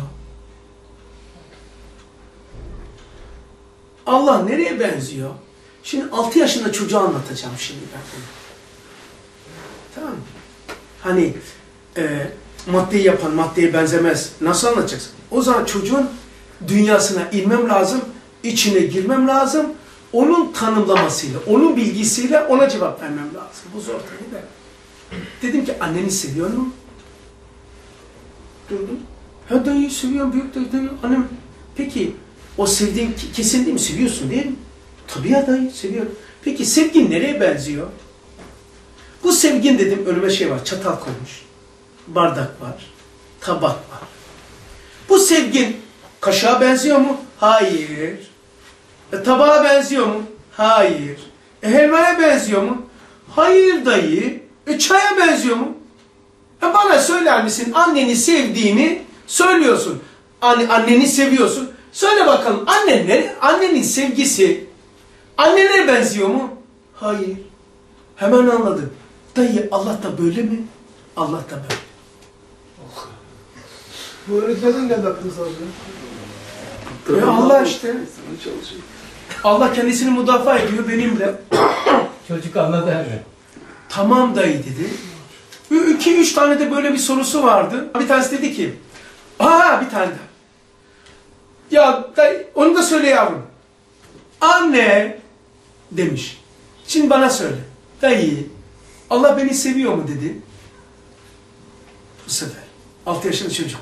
S1: Allah nereye benziyor? Şimdi 6 yaşında çocuğa anlatacağım şimdi ben bunu. Tamam mı? Hani maddeyi yapan maddeye benzemez. Nasıl anlatacaksın? O zaman çocuğun dünyasına inmem lazım, içine girmem lazım. Onun tanımlamasıyla, onun bilgisiyle ona cevap vermem lazım. Bu zor tabii de. Dedim ki anneni seviyor mu? Durdum. Ha dayı seviyorum, büyük dayı. Annem. Peki o sevdiğin kesin değil mi? Seviyorsun değil mi? Tabii ya dayı seviyorum. Peki sevgin nereye benziyor? Bu sevgin dedim önüme şey var. Çatal koymuş. Bardak var. Tabak var. Bu sevgin kaşığa benziyor mu? Hayır. Tabağa benziyor mu? Hayır. Helvaya benziyor mu? Hayır dayı. Çaya benziyor mu? Bana söyler misin anneni sevdiğini söylüyorsun. Anneni seviyorsun. Söyle bakalım annenin sevgisi annene benziyor mu? Hayır. Hemen anladım. Dayı Allah da böyle mi? Allah da böyle.
S7: Bu örnek nereden geldi aklınıza abi?
S1: Allah işte. Allah kendisini müdafaa ediyor benimle.
S5: Çocuk anladı hemen.
S1: Tamam dayı dedi. 2-3 tane de böyle bir sorusu vardı. Bir tanesi dedi ki, bir tane daha. Ya dayı, onu da söyle yavrum. Anne demiş. Şimdi bana söyle. Dayı, Allah beni seviyor mu dedi. Bu sefer 6 yaşında çocuk.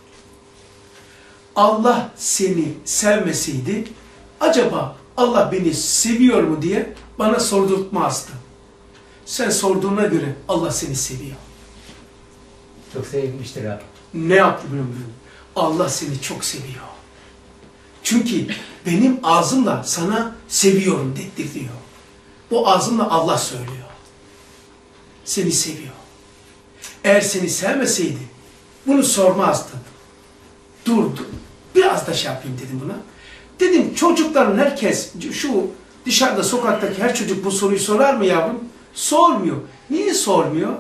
S1: Allah seni sevmeseydi acaba Allah beni seviyor mu diye bana sordurtmazdı. Sen sorduğuna göre Allah seni seviyor.
S5: Çok sevmiştir abi.
S1: Ne yaptı biliyor musun? Allah seni çok seviyor. Çünkü benim ağzımla sana seviyorum diyor. Bu ağzımla Allah söylüyor. Seni seviyor. Eğer seni sevmeseydi bunu sormazdın. Durdu. Biraz da şey yapayım dedim buna. Dedim çocukların herkes şu dışarıda sokaktaki her çocuk bu soruyu sorar mı yavrum? Sormuyor. Niye sormuyor?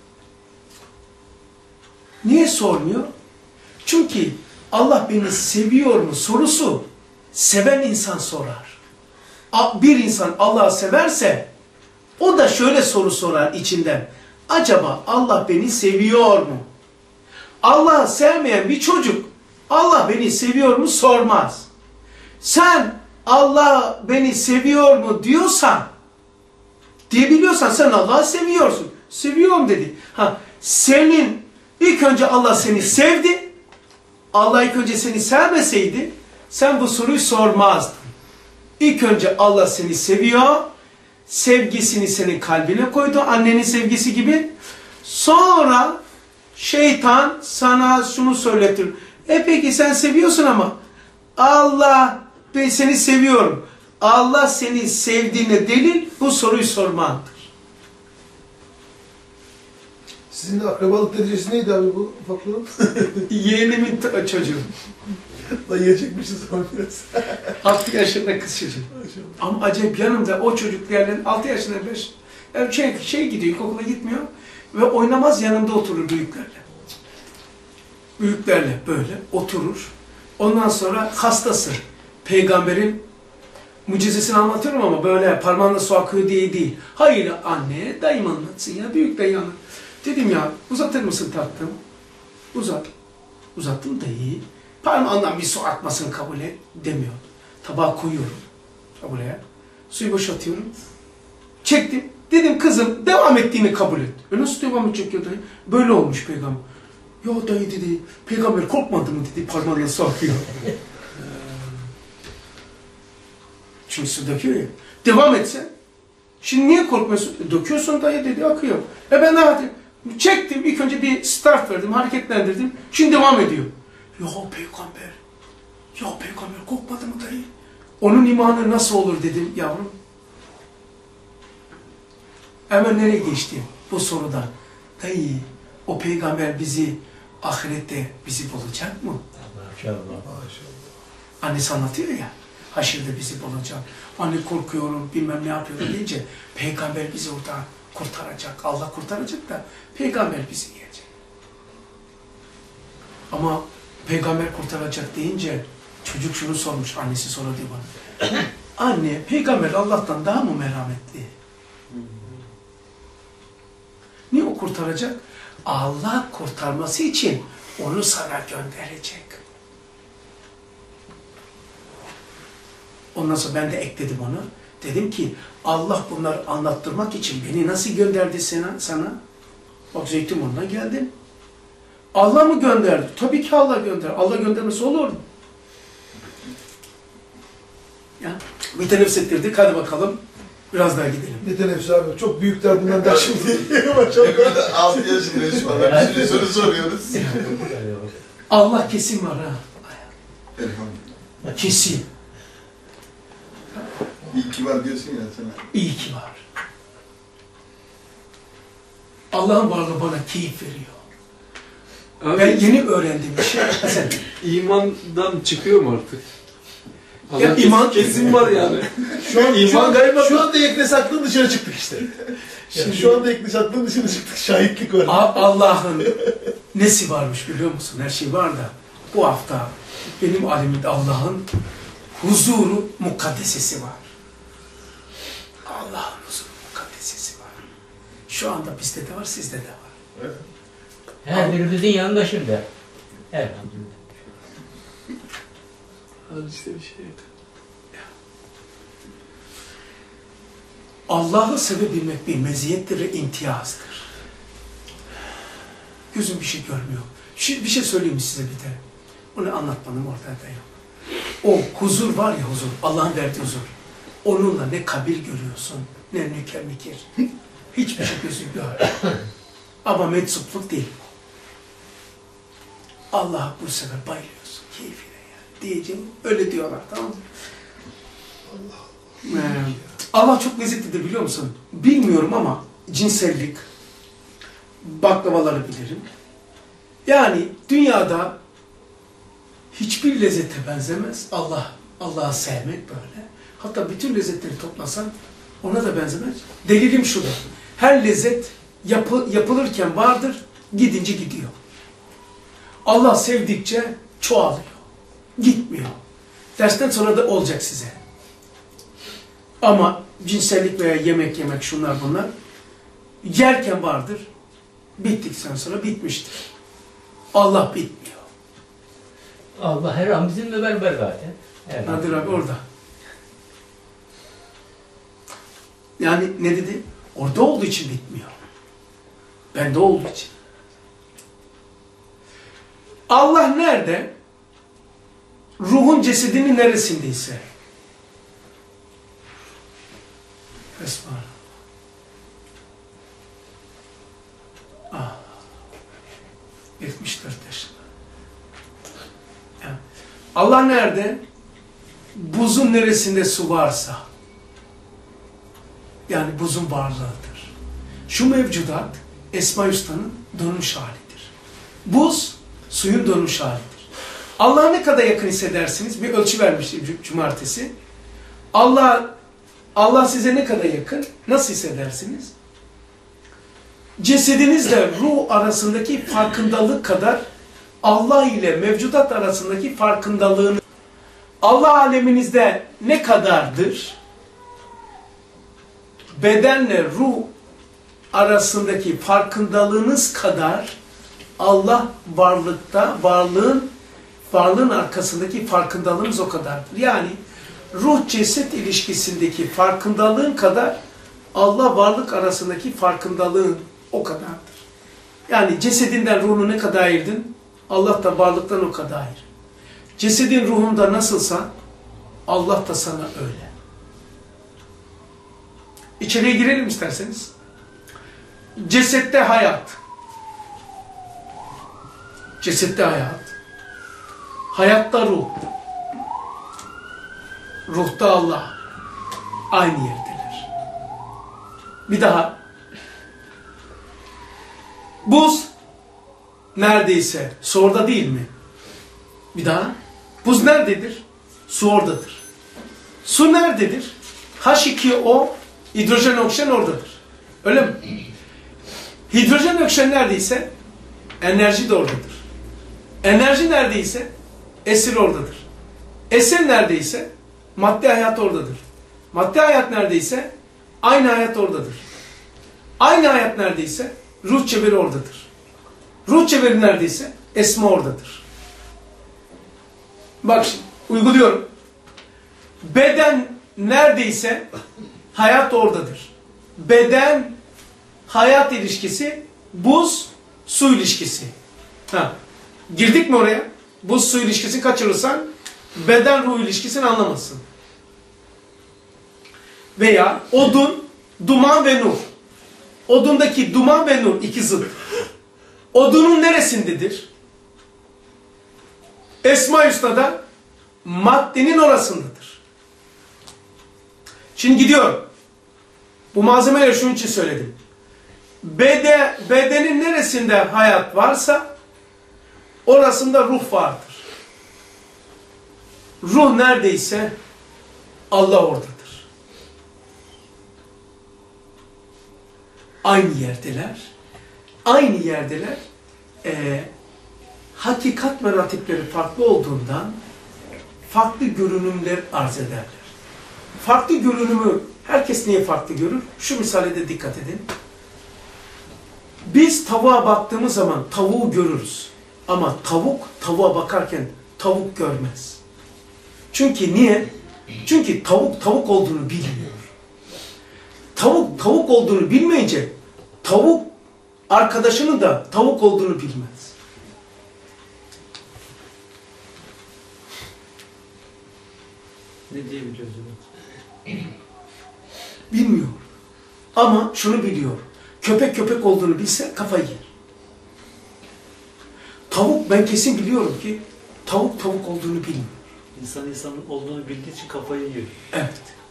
S1: Niye sormuyor? Çünkü Allah beni seviyor mu sorusu seven insan sorar. Bir insan Allah'ı severse o da şöyle soru sorar içinden. Acaba Allah beni seviyor mu? Allah'ı sevmeyen bir çocuk Allah beni seviyor mu sormaz. Sen Allah beni seviyor mu diyorsan, diyebiliyorsan sen Allah'ı seviyorsun. Seviyorum dedi. Senin ilk önce Allah seni sevdi. Allah ilk önce seni sevmeseydi sen bu soruyu sormazdın. İlk önce Allah seni seviyor. Sevgisini senin kalbine koydu. Annenin sevgisi gibi. Sonra şeytan sana şunu söyletir. Peki sen seviyorsun ama Allah ben seni seviyorum. Allah seni sevdiğine delil bu soruyu sormandır.
S7: Sizin de akrabalık derecesi neydi abi bu ufaklığın?
S1: Yeğenimin çocuğu.
S7: Dayıya çekmişiz ama biraz.
S1: 6 yaşında kız çocuğu. Ama acayip yanımda o çocuk diğerlerin 6 yaşında 5. Yani şey gidiyor, ilkokula gitmiyor. Ve oynamaz yanımda oturur büyüklerle. Büyüklerle böyle oturur. Ondan sonra hastası. Peygamberin mucizesini anlatıyorum ama böyle parmağınla su akıyor diye değil. Hayır anne, dayım anlatsın ya, büyük dayı anlat. Dedim ya, uzatır mısın tatlım? Uzat. Uzattım da iyi. Parmağından bir su akmasını kabul et demiyor. Tabağa koyuyorum. Buraya. Suyu boşaltıyorum. Çektim. Dedim kızım devam ettiğini kabul et. Nasıl devam edecek ya dayı? Böyle olmuş peygamber. Ya dayı dedi, peygamber korkmadı mı dedi, parmağından su akıyor. Çünkü su döküyor ya. Devam etse. Şimdi niye korkmuyorsun? Döküyorsun dayı dedi, akıyor. Ben de çektim, ilk önce bir start verdim, hareketlendirdim. Şimdi devam ediyor. Ya peygamber korkmadı mı dayı? Onun imanı nasıl olur dedim yavrum. Hemen nereye geçti bu sorudan? Dayı, o peygamber bizi ahirette bizi bulacak mı?
S5: Maşallah.
S1: Annesi anlatıyor ya, haşirde bizi bulacak. Anne korkuyorum, bilmem ne yapıyorum deyince, peygamber bizi oradan kurtaracak. Allah kurtaracak da, peygamber bizi yiyecek. Ama peygamber kurtaracak deyince, çocuk şunu sormuş, annesi soruyor bana. Anne, peygamber Allah'tan daha mı merhametli? Niye o kurtaracak? Allah kurtarması için onu sana gönderecek. Ondan sonra ben de ekledim onu. Dedim ki Allah bunları anlattırmak için beni nasıl gönderdi sana? Bak Zeytinburnu'na geldin. Allah mı gönderdi? Tabii ki Allah gönderdi. Allah göndermesi olur mu? Ya, bir teneffüs ettirdik. Hadi bakalım. Biraz daha gidelim.
S7: Ne teneffüs abi? Çok büyük derdinden der şimdi. Maşallah.
S9: 6 yaşındayız şu anda. Bir sürü soru soruyoruz.
S1: Allah kesin var ha. Kesin.
S9: İyi ki var diyorsun ya sana.
S1: İyi ki var. Allah'ın varlığı bana keyif veriyor.
S2: Abi,
S1: Ben yeni öğrendim bir şey. Sen.
S2: İmandan çıkıyor mu artık?
S1: Ya iman
S2: kesin var yani.
S7: Şu an
S2: İman galiba
S7: şu anda Eknes aklın dışına çıktık işte. Yani şu anda Eknes aklın dışına çıktık. Şahitlik var.
S1: Allah'ın nesi varmış biliyor musun? Her şey var da bu hafta benim alemimde Allah'ın huzuru mukaddesesi var. Allah'ın huzuru mukaddesesi var. Şu anda bizde de var, sizde de var.
S5: Evet. Her birimizin yanında şimdi. Elhamdülillah.
S2: İşte bir şey yok.
S1: Allah'ı sevebilmek bir meziyettir ve imtiyazdır. Gözüm bir şey görmüyor. Bir şey söyleyeyim mi size bir de? Onu anlatmanın ortada da yok. O huzur var ya, huzur, Allah'ın verdiği huzur. Onunla ne kabir görüyorsun, ne nüker nikir. Hiçbir şey gözüm görmüyor. Ama meczupluk değil. Allah'a bu sefer bayılıyorsun, keyfine yani. Diyeceğim, öyle diyorlar, tamam mı? Allah çok lezzetlidir, biliyor musun? Bilmiyorum ama cinsellik, baklavaları bilirim. Yani dünyada hiçbir lezzete benzemez. Allah'ı sevmek böyle. Hatta bütün lezzetleri toplasan ona da benzemez. Delilim şudur. Her lezzet yapılırken vardır, gidince gidiyor. Allah sevdikçe çoğalıyor. Gitmiyor. Dersten sonra da olacak size. Ama cinsellik veya yemek yemek şunlar bunlar yerken vardır. Bittikten sonra bitmiştir. Allah bitmiyor.
S5: Allah her an bizimle beraber zaten.
S1: Nadir abi orada. Yani ne dedi? Orada olduğu için bitmiyor. Bende olduğu için. Allah nerede? Ruhun cesedinin neresindeyse. Esma. 74 yaşında. Yani Allah nerede? Buzun neresinde su varsa. Yani buzun varlığıdır. Şu mevcudat Esma Usta'nın donmuş halidir. Buz suyun donmuş halidir. Allah'a ne kadar yakın hissedersiniz? Bir ölçü vermiştim cumartesi. Allah size ne kadar yakın? Nasıl hissedersiniz? Cesedinizle ruh arasındaki farkındalık kadar Allah ile mevcudat arasındaki farkındalığını Allah aleminizde ne kadardır? Bedenle ruh arasındaki farkındalığınız kadar Allah varlıkta, varlığın arkasındaki farkındalığınız o kadardır. Yani ruh ceset ilişkisindeki farkındalığın kadar Allah varlık arasındaki farkındalığın o kadardır. Yani cesedinden ruhunu ne kadar ayırdın? Allah da varlıktan o kadar ayır. Cesedin ruhunda nasılsa Allah da sana öyle. İçeriye girelim isterseniz. Cesette hayat. Cesette hayat. Hayatta ruh. Ruhta Allah. Aynı yerdeler. Bir daha. Buz neredeyse su orada değil mi? Bir daha. Buz nerededir? Su oradadır. Su nerededir? H2O, hidrojen oksijen oradadır. Öyle mi? Hidrojen oksijen neredeyse enerji de oradadır. Enerji neredeyse esir oradadır. Esir neredeyse madde hayat oradadır. Madde hayat neredeyse aynı hayat oradadır. Aynı hayat neredeyse ruh çeviri oradadır. Ruh çeviri neredeyse esma oradadır. Bak şimdi uyguluyorum. Beden neredeyse hayat oradadır. Beden hayat ilişkisi, buz su ilişkisi. Girdik mi oraya? Buz su ilişkisini kaçırırsan beden ruh ilişkisini anlamazsın. Veya odun, duman ve nur. Odundaki duman ve nur iki zıt. Odunun neresindedir? Esma Hüsna'da maddenin orasındadır. Şimdi gidiyorum. Bu malzemeleri şunun için söyledim. Bedenin neresinde hayat varsa orasında ruh vardır. Ruh neredeyse Allah oradadır. Aynı yerdeler. Aynı yerdeler. hakikat meratipleri farklı olduğundan farklı görünümler arz ederler. Farklı görünümü herkes niye farklı görür? Şu misale de dikkat edin. Biz tavuğa baktığımız zaman tavuğu görürüz. Ama tavuk tavuğa bakarken tavuk görmez. Çünkü niye? Çünkü tavuk tavuk olduğunu bilmiyor. Tavuk tavuk olduğunu bilmeyince tavuk arkadaşının da tavuk olduğunu bilmez.
S3: Ne diyebiliyoruz?
S1: Bilmiyor. Ama şunu biliyor. Köpek köpek olduğunu bilse kafayı yer. Tavuk ben kesin biliyorum ki tavuk tavuk olduğunu bilmiyor.
S3: İnsan insanın olduğunu bildiği için kafayı yiyor.
S1: Evet.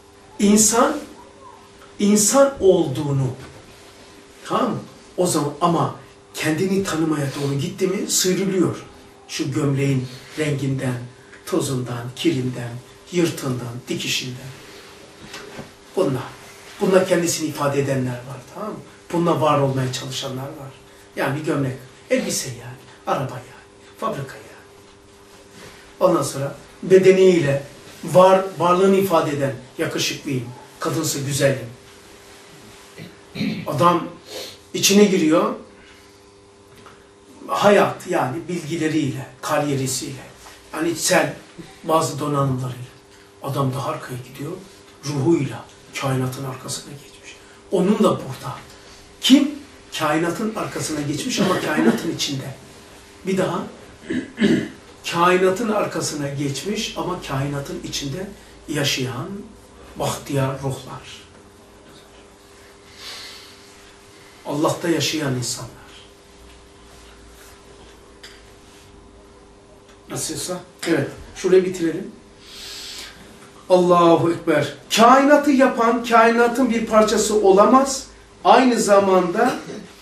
S1: İnsan olduğunu, tamam mı? O zaman ama kendini tanımaya doğru gitti mi sıyrılıyor. Şu gömleğin renginden, tozundan, kirinden, yırtından, dikişinden. Bunlar kendisini ifade edenler var, tamam mı? Bununla var olmaya çalışanlar var. Yani gömlek, elbise yani, araba yani, fabrika yani. Ondan sonra bedeniyle varlığını ifade eden yakışıklıyım, kadınsı güzelim. Adam içine giriyor, hayat yani bilgileriyle, kariyerisiyle, yani içsel bazı donanımlarıyla. Adam daha arkaya gidiyor, ruhuyla kainatın arkasına geçmiş. Onun da burada. Kim? Kainatın arkasına geçmiş ama kainatın içinde. Bir daha, kainatın arkasına geçmiş ama kainatın içinde yaşayan bahtiyar ruhlar. Allah'ta yaşayan insanlar. Nasılsa? Evet. Şurayı bitirelim. Allahu Ekber. Kainatı yapan, kainatın bir parçası olamaz. Aynı zamanda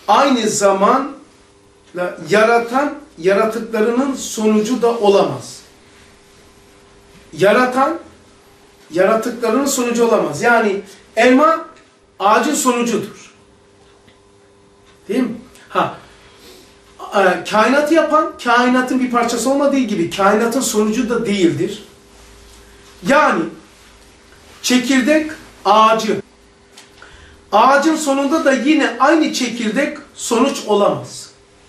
S1: yaratan, yaratıklarının sonucu da olamaz. Yaratan, yaratıklarının sonucu olamaz. Yani elma ağacın sonucudur. Değil mi? Kainatı yapan, kainatın bir parçası olmadığı gibi kainatın sonucu da değildir. Yani çekirdek ağacı. Ağacın sonunda da yine aynı çekirdek sonuç olamaz.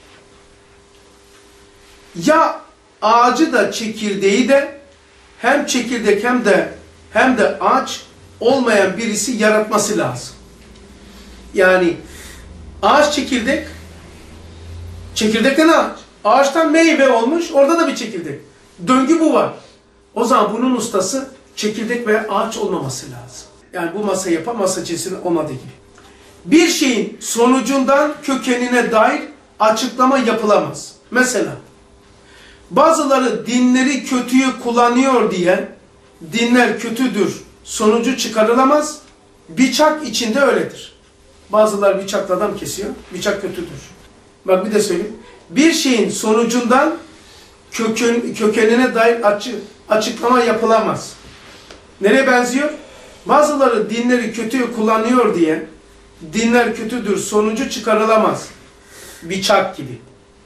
S1: Ya ağacı da çekirdeği de hem çekirdek hem de ağaç olmayan birisi yaratması lazım. Yani ağaç çekirdek, çekirdekten ağaç. Ağaçtan meyve olmuş, orada da bir çekirdek. Döngü bu var. O zaman bunun ustası çekirdek veya ağaç olmaması lazım. Yani bu masayı yapan masa cinsinin olmadığı gibi. Bir şeyin sonucundan kökenine dair açıklama yapılamaz. Mesela bazıları dinleri kötüyü kullanıyor diye dinler kötüdür sonucu çıkarılamaz. Bıçak içinde öyledir. Bazıları bıçakla adam kesiyor. Bıçak kötüdür. Bak bir de söyleyeyim. Bir şeyin sonucundan kökenine dair açıklama yapılamaz. Nereye benziyor? Bazıları dinleri kötüyü kullanıyor diye dinler kötüdür sonucu çıkarılamaz. Bıçak gibi.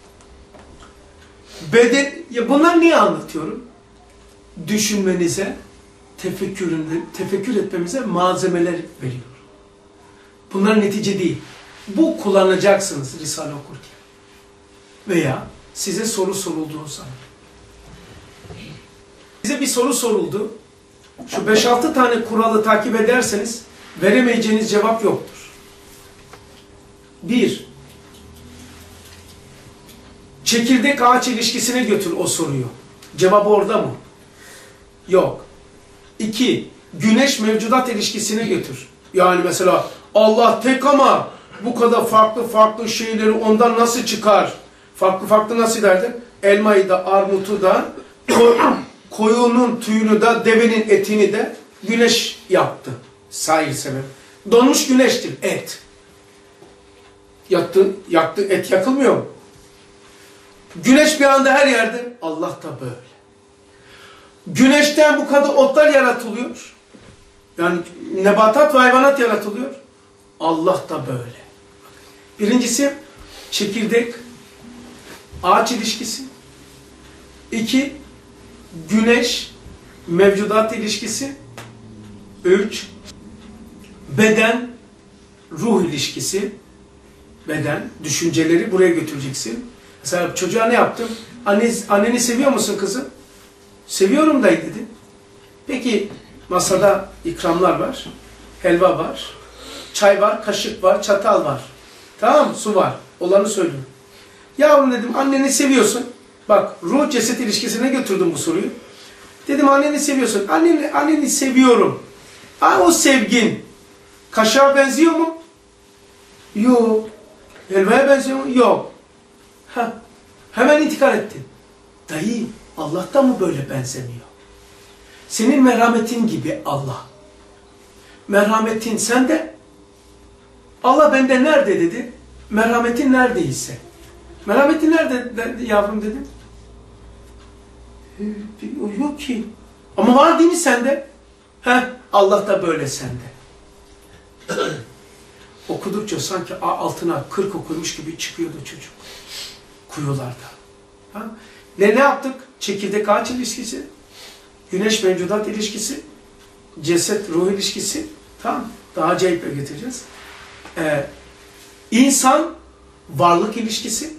S1: Bunlar niye anlatıyorum? Düşünmenize, tefekkür etmemize malzemeler veriyor. Bunlar netice değil. Bu kullanacaksınız Risale okurken. Veya size soru sorulduğu zaman. Size bir soru soruldu. Şu 5-6 tane kuralı takip ederseniz veremeyeceğiniz cevap yoktur. 1. Çekirdek ağaç ilişkisine götür o soruyu. Cevabı orada mı? Yok. 2. Güneş mevcudat ilişkisine götür. Yani mesela Allah tek ama bu kadar farklı şeyleri ondan nasıl çıkar? Farklı nasıl derdi? Elmayı da, armutu da, koyunun tüyünü de, devenin etini de güneş yaptı. Sahil sebep. Donmuş güneştir et. Yaktı et yakılmıyor mu? Güneş bir anda her yerde. Allah da böyle. Güneşten bu kadar otlar yaratılıyor. Yani nebatat ve hayvanat yaratılıyor. Allah da böyle. Birincisi çekirdek ağaç ilişkisi. 2. Güneş mevcudat ilişkisi. 3. Beden ruh ilişkisi. Beden, düşünceleri buraya götüreceksin. Mesela çocuğa ne yaptım? Anneni seviyor musun kızım? Seviyorum dayı dedi. Peki masada ikramlar var. Helva var. Çay var, kaşık var, çatal var. Tamam mı? Su var. Olanı söylüyorum. Yavrum dedim, anneni seviyorsun. Bak, ruh ceset ilişkisine götürdüm bu soruyu. Dedim, anneni seviyorsun. Anneni seviyorum. O sevgin kaşığa benziyor mu? Yok. Helvaya benziyor mu? Yok. Hemen intikal ettin. Dayı, Allah'tan mı böyle benzemiyor? Senin merhametin gibi Allah. Merhametin sende. Allah bende nerede dedi. Merhametin neredeyse. Merhametin nerede yavrum dedim. Yok ki. Ama var değil mi sende? Allah da böyle sende. Okudukça sanki altına 40 okumuş gibi çıkıyordu çocuk. Kuyularda. Ne yaptık? Çekirdek ağaç ilişkisi, güneş mevcudat ilişkisi, ceset ruh ilişkisi. Tamam. Daha acayiple getireceğiz. İnsan varlık ilişkisi.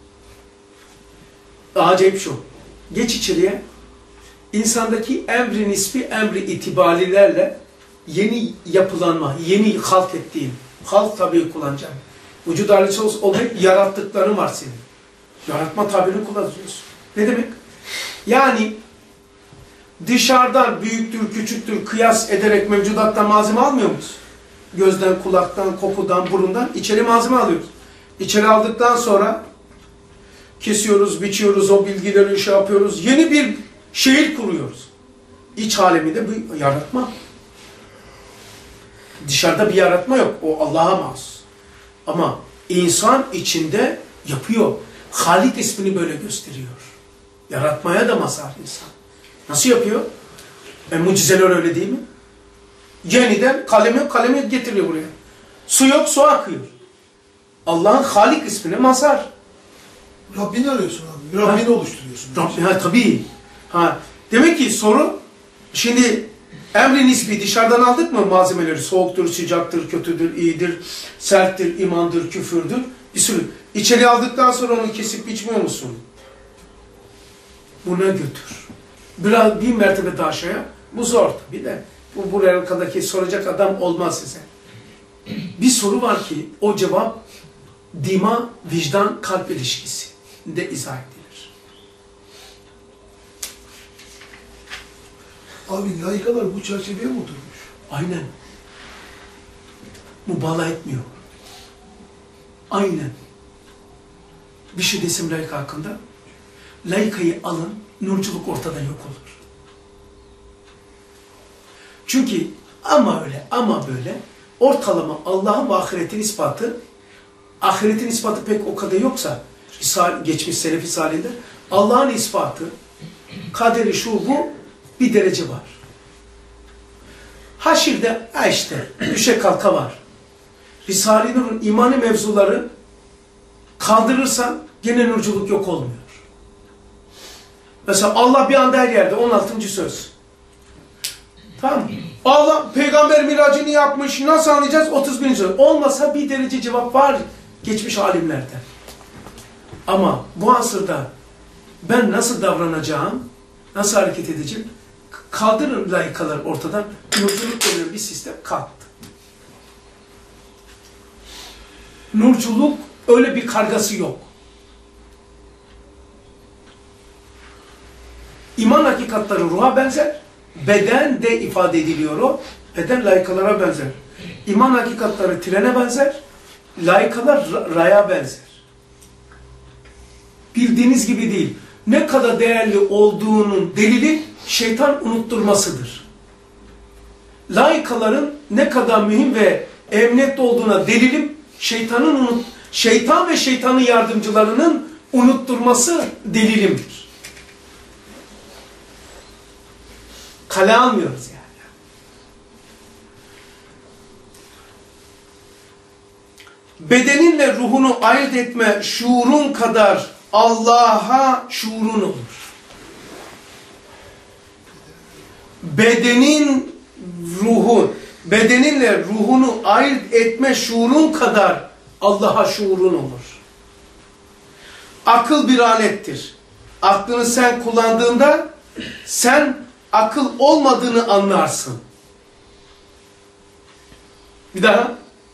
S1: Daha acayip şu. Geç içeriye. İnsandaki emri nispi, emri itibarilerle yeni yapılanma, yeni halk ettiğin, halk tabii kullanacağım. Vücut halisi olayı yarattıkların var senin. Yaratma tabirini kullanıyorsun. Ne demek? Yani dışarıdan büyüktür, küçüktür kıyas ederek mevcudattan malzeme almıyor musun? Gözden, kulaktan, kokudan, burundan içeri malzeme alıyoruz. İçeri aldıktan sonra kesiyoruz, biçiyoruz, o bilgileri şey yapıyoruz. Yeni bir şehir kuruyoruz. İç aleminde bir yaratma. Dışarıda bir yaratma yok. O Allah'a mahsus. Ama insan içinde yapıyor. Halik ismini böyle gösteriyor. Yaratmaya da mazhar insan. Nasıl yapıyor? Mucizeler öyle değil mi? Yeniden kalemi getiriyor buraya. Su yok, su akıyor. Allah'ın Halik ismine mazhar.
S7: Rabbini arıyorsun abi. Rabbini oluşturuyorsun.
S1: Tabii. Demek ki soru, şimdi emri nisbi dışarıdan aldık mı malzemeleri? Soğuktur, sıcaktır, kötüdür, iyidir, serttir, imandır, küfürdür. Bir sürü. İçeri aldıktan sonra onu kesip biçmiyor musun? Buna götür. Bir mertebe daha aşağıya. Bu zor tabii de. Buraya kadar soracak adam olmaz size. Bir soru var ki o cevap dima, vicdan, kalp ilişkisi de izah edilir.
S7: Abi laikalar bu çerçeveye mi oturmuş?
S1: Aynen. Mübalağa etmiyor. Aynen. Bir şey desem laika hakkında. Laikayı alın, nurculuk ortada yok olur. Çünkü ama öyle, ama böyle ortalama Allah'ın ve ahiretin ispatı pek o kadar yoksa, geçmiş Selefi Salih'de Allah'ın ispatı, kaderi şu bu bir derece var. Haşir'de işte düşe kalka var. Risale-i Nur'un imani mevzuları kaldırırsan gene nurculuk yok olmuyor. Mesela Allah bir anda her yerde 16. söz. Tamam mı? Allah peygamber miracını yapmış. Nasıl anlayacağız? 31. söz. Olmasa bir derece cevap var geçmiş alimlerden. Ama bu asırda ben nasıl davranacağım, nasıl hareket edeceğim? Kaldırın laikalar ortadan. Nurculuk denilen bir sistem kalktı. Nurculuk öyle bir kargası yok. İman hakikatları ruha benzer. Beden de ifade ediliyor o. Beden laikalara benzer. İman hakikatları trene benzer. Laikalar raya benzer. Bildiğiniz gibi değil. Ne kadar değerli olduğunun delili şeytan unutturmasıdır. Laikaların ne kadar mühim ve emniyetli olduğuna delilim şeytan ve şeytanın yardımcılarının unutturması delilimdir. Kale almıyoruz yani. Bedeninle ruhunu ayırt etme şuurun kadar Allah'a şuurun olur. bedenin ruhu, bedeninle ruhunu ayırt etme şuurun kadar Allah'a şuurun olur. Akıl bir alettir. Aklını sen kullandığında sen akıl olmadığını anlarsın. Bir daha.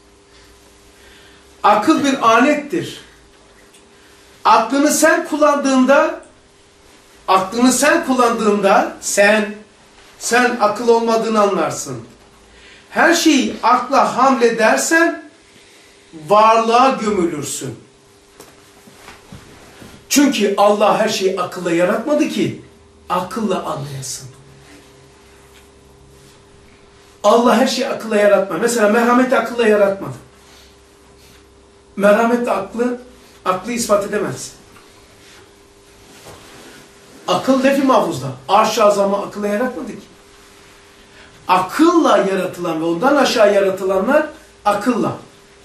S1: Akıl bir alettir. Aklını sen kullandığında sen akıl olmadığını anlarsın. Her şeyi akla hamledersen varlığa gömülürsün. Çünkü Allah her şeyi akılla yaratmadı ki akılla anlayasın. Allah her şeyi akılla yaratmadı. Mesela merhameti akılla yaratmadı. Merhametle aklı ispat edemez. Akıl lef-i mahfuzda. Arş-ı azamı akılla yaratmadı ki. Akılla yaratılan ve ondan aşağı yaratılanlar akılla.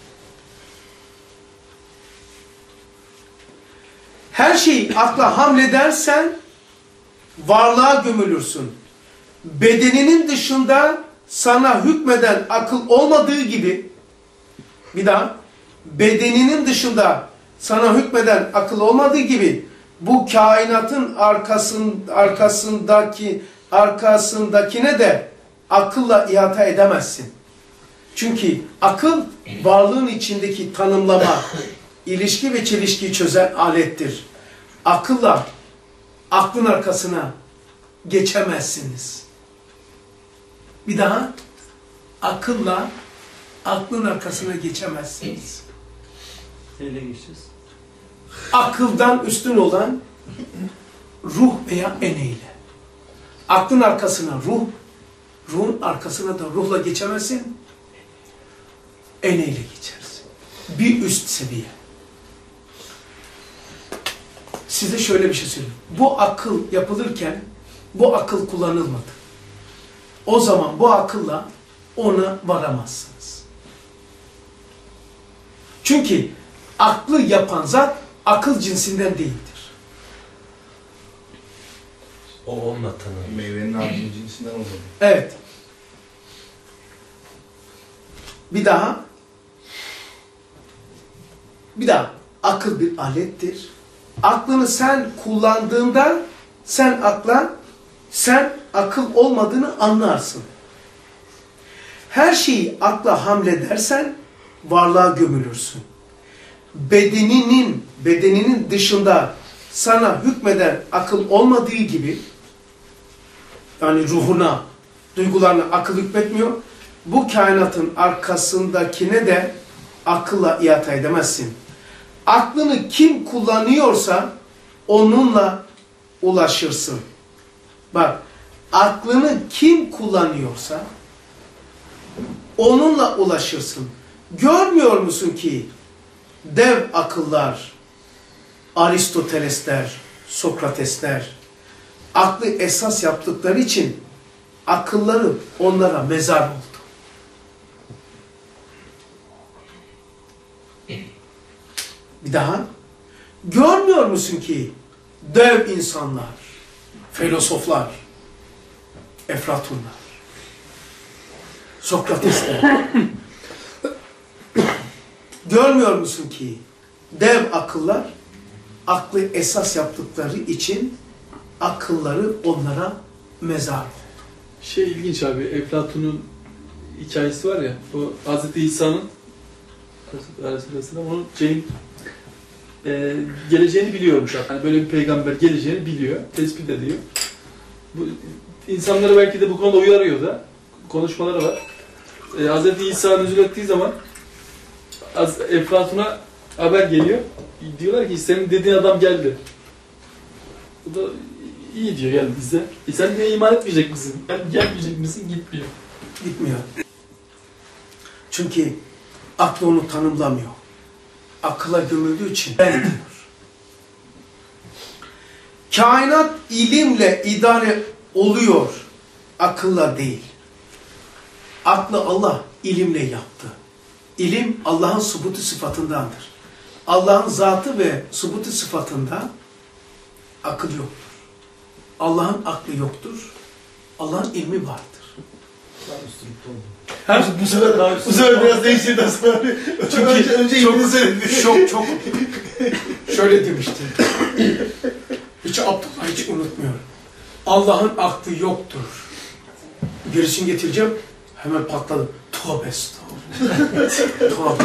S1: Her şeyi akla hamledersen varlığa gömülürsün. Bedeninin dışında sana hükmeden akıl olmadığı gibi, bir daha, bedeninin dışında sana hükmeden akıl olmadığı gibi bu kainatın arkasındakine de akılla ihata edemezsin. Çünkü akıl varlığın içindeki tanımlama, ilişki ve çelişkiyi çözen alettir. Akılla aklın arkasına geçemezsiniz. Bir daha, akılla aklın arkasına geçemezsiniz.
S3: Neyle geçeceğiz?
S1: Akıldan üstün olan ruh veya eneyle. Aklın arkasına ruh, ruhun arkasına da ruhla geçemezsin, eneyle geçersin. Bir üst seviye. Size şöyle bir şey söyleyeyim. Bu akıl yapılırken bu akıl kullanılmadı. O zaman bu akılla ona varamazsınız. Çünkü aklı yapan zat akıl cinsinden değildir.
S8: O onunla tanınır.
S9: Meyvenin ağacının cinsinden olur.
S1: Evet. Bir daha. Akıl bir alettir. Aklını sen kullandığında sen akıl olmadığını anlarsın. Her şeyi akla hamledersen varlığa gömülürsün. Bedeninin dışında sana hükmeden akıl olmadığı gibi, yani ruhuna, duygularına akıl hükmetmiyor, bu kainatın arkasındakine de akılla ihata edemezsin. Aklını kim kullanıyorsa onunla ulaşırsın. Bak, aklını kim kullanıyorsa onunla ulaşırsın. Görmüyor musun ki dev akıllar, Aristotelesler, Sokratesler aklı esas yaptıkları için akılları onlara mezar oldu. Bir daha, görmüyor musun ki dev insanlar, filozoflar, Eflatunlar, Sokratesler, görmüyor musun ki dev akıllar aklı esas yaptıkları için akılları onlara mezar oldu.
S2: İlginç abi, Eflatun'un hikayesi var ya, o Hazreti İsa'nın onun geleceğini biliyormuş. Yani böyle bir peygamber geleceğini biliyor, tespit ediyor. Bu insanları belki de bu konuda uyarıyor da, konuşmaları var. Hazreti İsa nüzul ettiği zaman Eflatun'a haber geliyor. Diyorlar ki senin dediğin adam geldi. Bu da iyi diyor, geldi bize. Sen de iman etmeyecek misin? Gelmeyecek misin? Gitmiyor.
S1: Gitmiyor. Çünkü aklı onu tanımlamıyor. Akıla gömüldüğü için ben diyor. Kainat ilimle idare oluyor, akılla değil. Aklı Allah ilimle yaptı. İlim Allah'ın subutu sıfatındandır. Allah'ın zatı ve subutu sıfatında akıl yoktur. Allah'ın aklı yoktur. Allah'ın ilmi vardır.
S7: Bu sefer biraz değiştirdi aslında. Önce ilmini söyledi.
S1: Çok şöyle demişti. Hiç Abdullah hiç unutmuyorum. Allah'ın aklı yoktur. Gerisini getireceğim. Hemen patladım. Tövbe estağfurullah. Tövbe.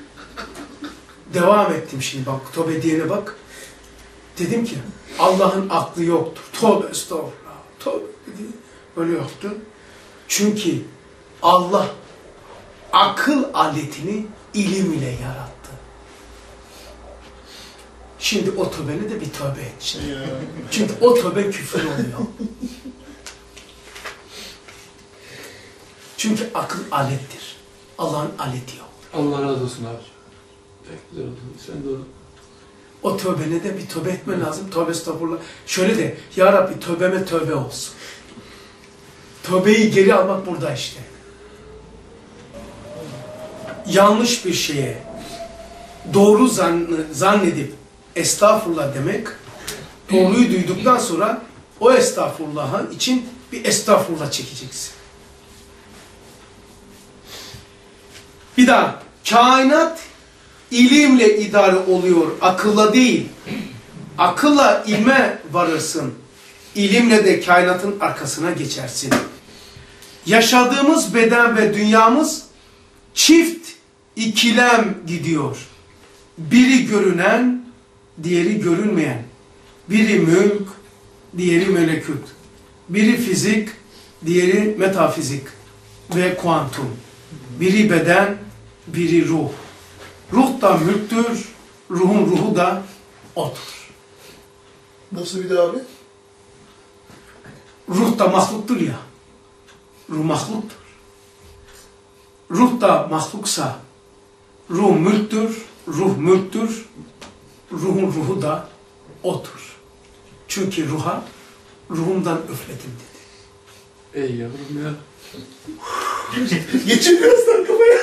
S1: Devam ettim şimdi bak. Tövbe diyene bak. Dedim ki Allah'ın aklı yoktur. Tövbe estağfurullah. Tövbe diye. Öyle yoktu. Çünkü Allah akıl aletini ilim ile yarattı. Şimdi o tövbeni de bir tövbe et işte. Çünkü o tövbe küfür oluyor. Çünkü akıl alettir. Allah'ın aleti yok.
S2: Allah razı olsun abi. Pek güzel oldu. Sen doğru.
S1: O tövbene de bir tövbe etmen lazım. Tövbe estağfurullah. Şöyle de, Ya Rabbi tövbeme tövbe olsun. Tövbeyi geri almak burada işte. Yanlış bir şeye doğru zannedip estağfurullah demek, doğruyu duyduktan sonra o estağfurullah'ın için bir estağfurullah çekeceksin. Bir daha, kainat ilimle idare oluyor, akılla değil. Akılla ilme varırsın, ilimle de kainatın arkasına geçersin. Yaşadığımız beden ve dünyamız çift ikilem gidiyor. Biri görünen, diğeri görünmeyen. Biri mülk, diğeri melekut. Biri fizik, diğeri metafizik ve kuantum. Biri beden, biri ruh. Ruh da mülktür, ruhun ruhu da odur.
S7: Nasıl bir daha abi?
S1: Ruh da mahluktur ya. Ruh mahluktur. Ruh da mahluksa, ruh mülktür, ruh mülktür, ruhun ruhu da odur. Çünkü ruha, ruhumdan üfledim dedi.
S2: Ey yavrum ya.
S7: Geçin birazdan kafaya.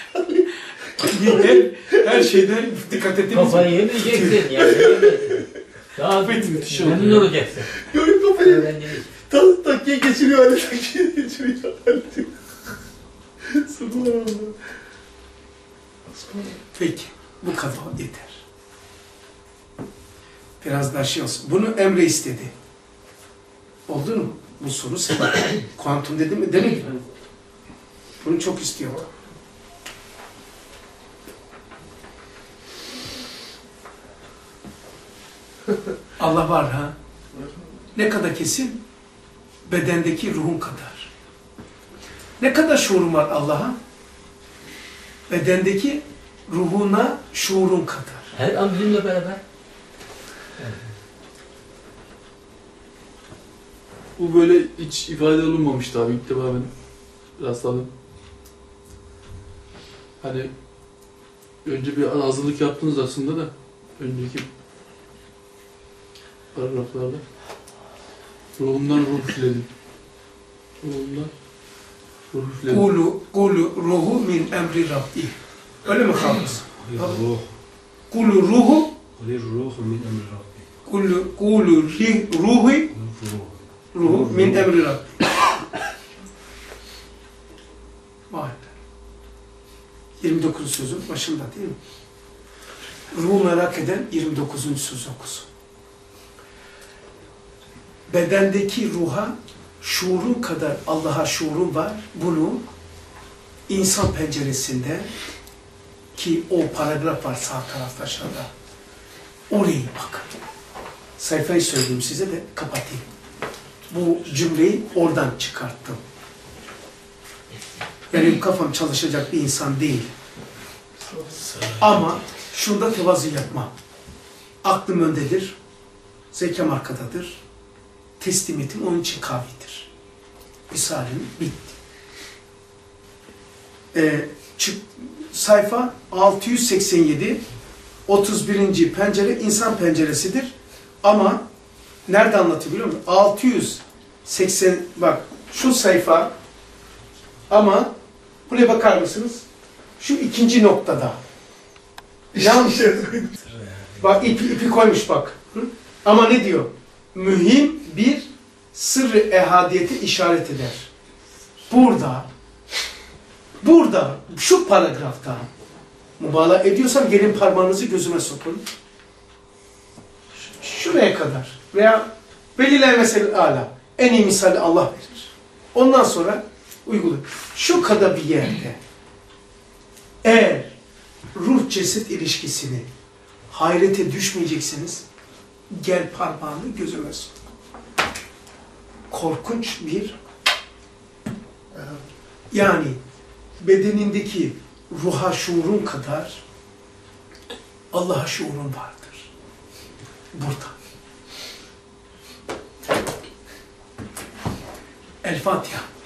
S1: Her şeyden dikkat ediniz.
S5: Kafayı yemeyeceksin yani. Daha
S1: Müthiş oldu
S5: memnun
S1: ya.
S5: olacaksın.
S7: Yok kafayı.
S5: Öğrendiniz.
S7: Takkiye geçiriyor öyle takkiye geçiriyor. Subhanallah.
S1: Peki, bu kadar yeter. Biraz daha şey olsun. Bunu Emre istedi. Oldu mu? Bu soru senin. Kuantum dedi mi? Değil mi? Bunu çok istiyor. Allah var ha? Ne kadar kesin? Bedendeki ruhun kadar. Ne kadar şuurun var Allah'a? Bedendeki ruhuna şuurun kadar.
S5: Her an bizimle beraber.
S2: Bu böyle hiç ifade olunmamıştı abi. İlk defa ben rastladım. Hani önce bir hazırlık yaptınız aslında da önceki paragraflarda. Ruhumdan ruh üfledim. Ruhumdan ruh üfledim.
S1: Kulu ruhu min emri Rabbi. Öyle mi kalmış?
S8: Ruh.
S1: Kulu ruhu
S8: Ruh min emri Rabbi.
S1: kulu ruhu min emri Rabbi. Vay be. 29. sözün başında değil mi? Ruhu merak eden 29. söz okusun. Bedendeki ruha şuurun kadar Allah'a şuurun var. Bunu insan penceresinde ki o paragraf var sağ tarafta aşağıda. Orayı bakın. Sayfayı söyleyeyim size de kapatayım. Bu cümleyi oradan çıkarttım. Benim kafam çalışacak bir insan değil. Ama şunda tevazu yapmam. Aklım öndedir. Zekam arkadadır. Teslimiyetim onun için kavidir. Misalim bitti. Sayfa 687 31. pencere insan penceresidir. Ama nerede anlatıyor biliyor musun? 680 bak şu sayfa ama buraya bakar mısınız? Şu ikinci noktada. Yanlış. Bak ipi koymuş bak. Hı? Ama ne diyor? Mühim bir sırrı ehadiyete işaret eder. Burada, şu paragrafta mübalağa ediyorsam gelin parmağınızı gözüme sokun. Şuraya kadar veya veliler mesele ala. En iyi misali Allah verir. Ondan sonra uygulayın. Şu kadar bir yerde eğer ruh ceset ilişkisini hayrete düşmeyeceksiniz, gel parmağını gözüme sok. Korkunç bir, yani bedenindeki ruha şuurun kadar Allah'a şuurun vardır. Burada. El Fatiha.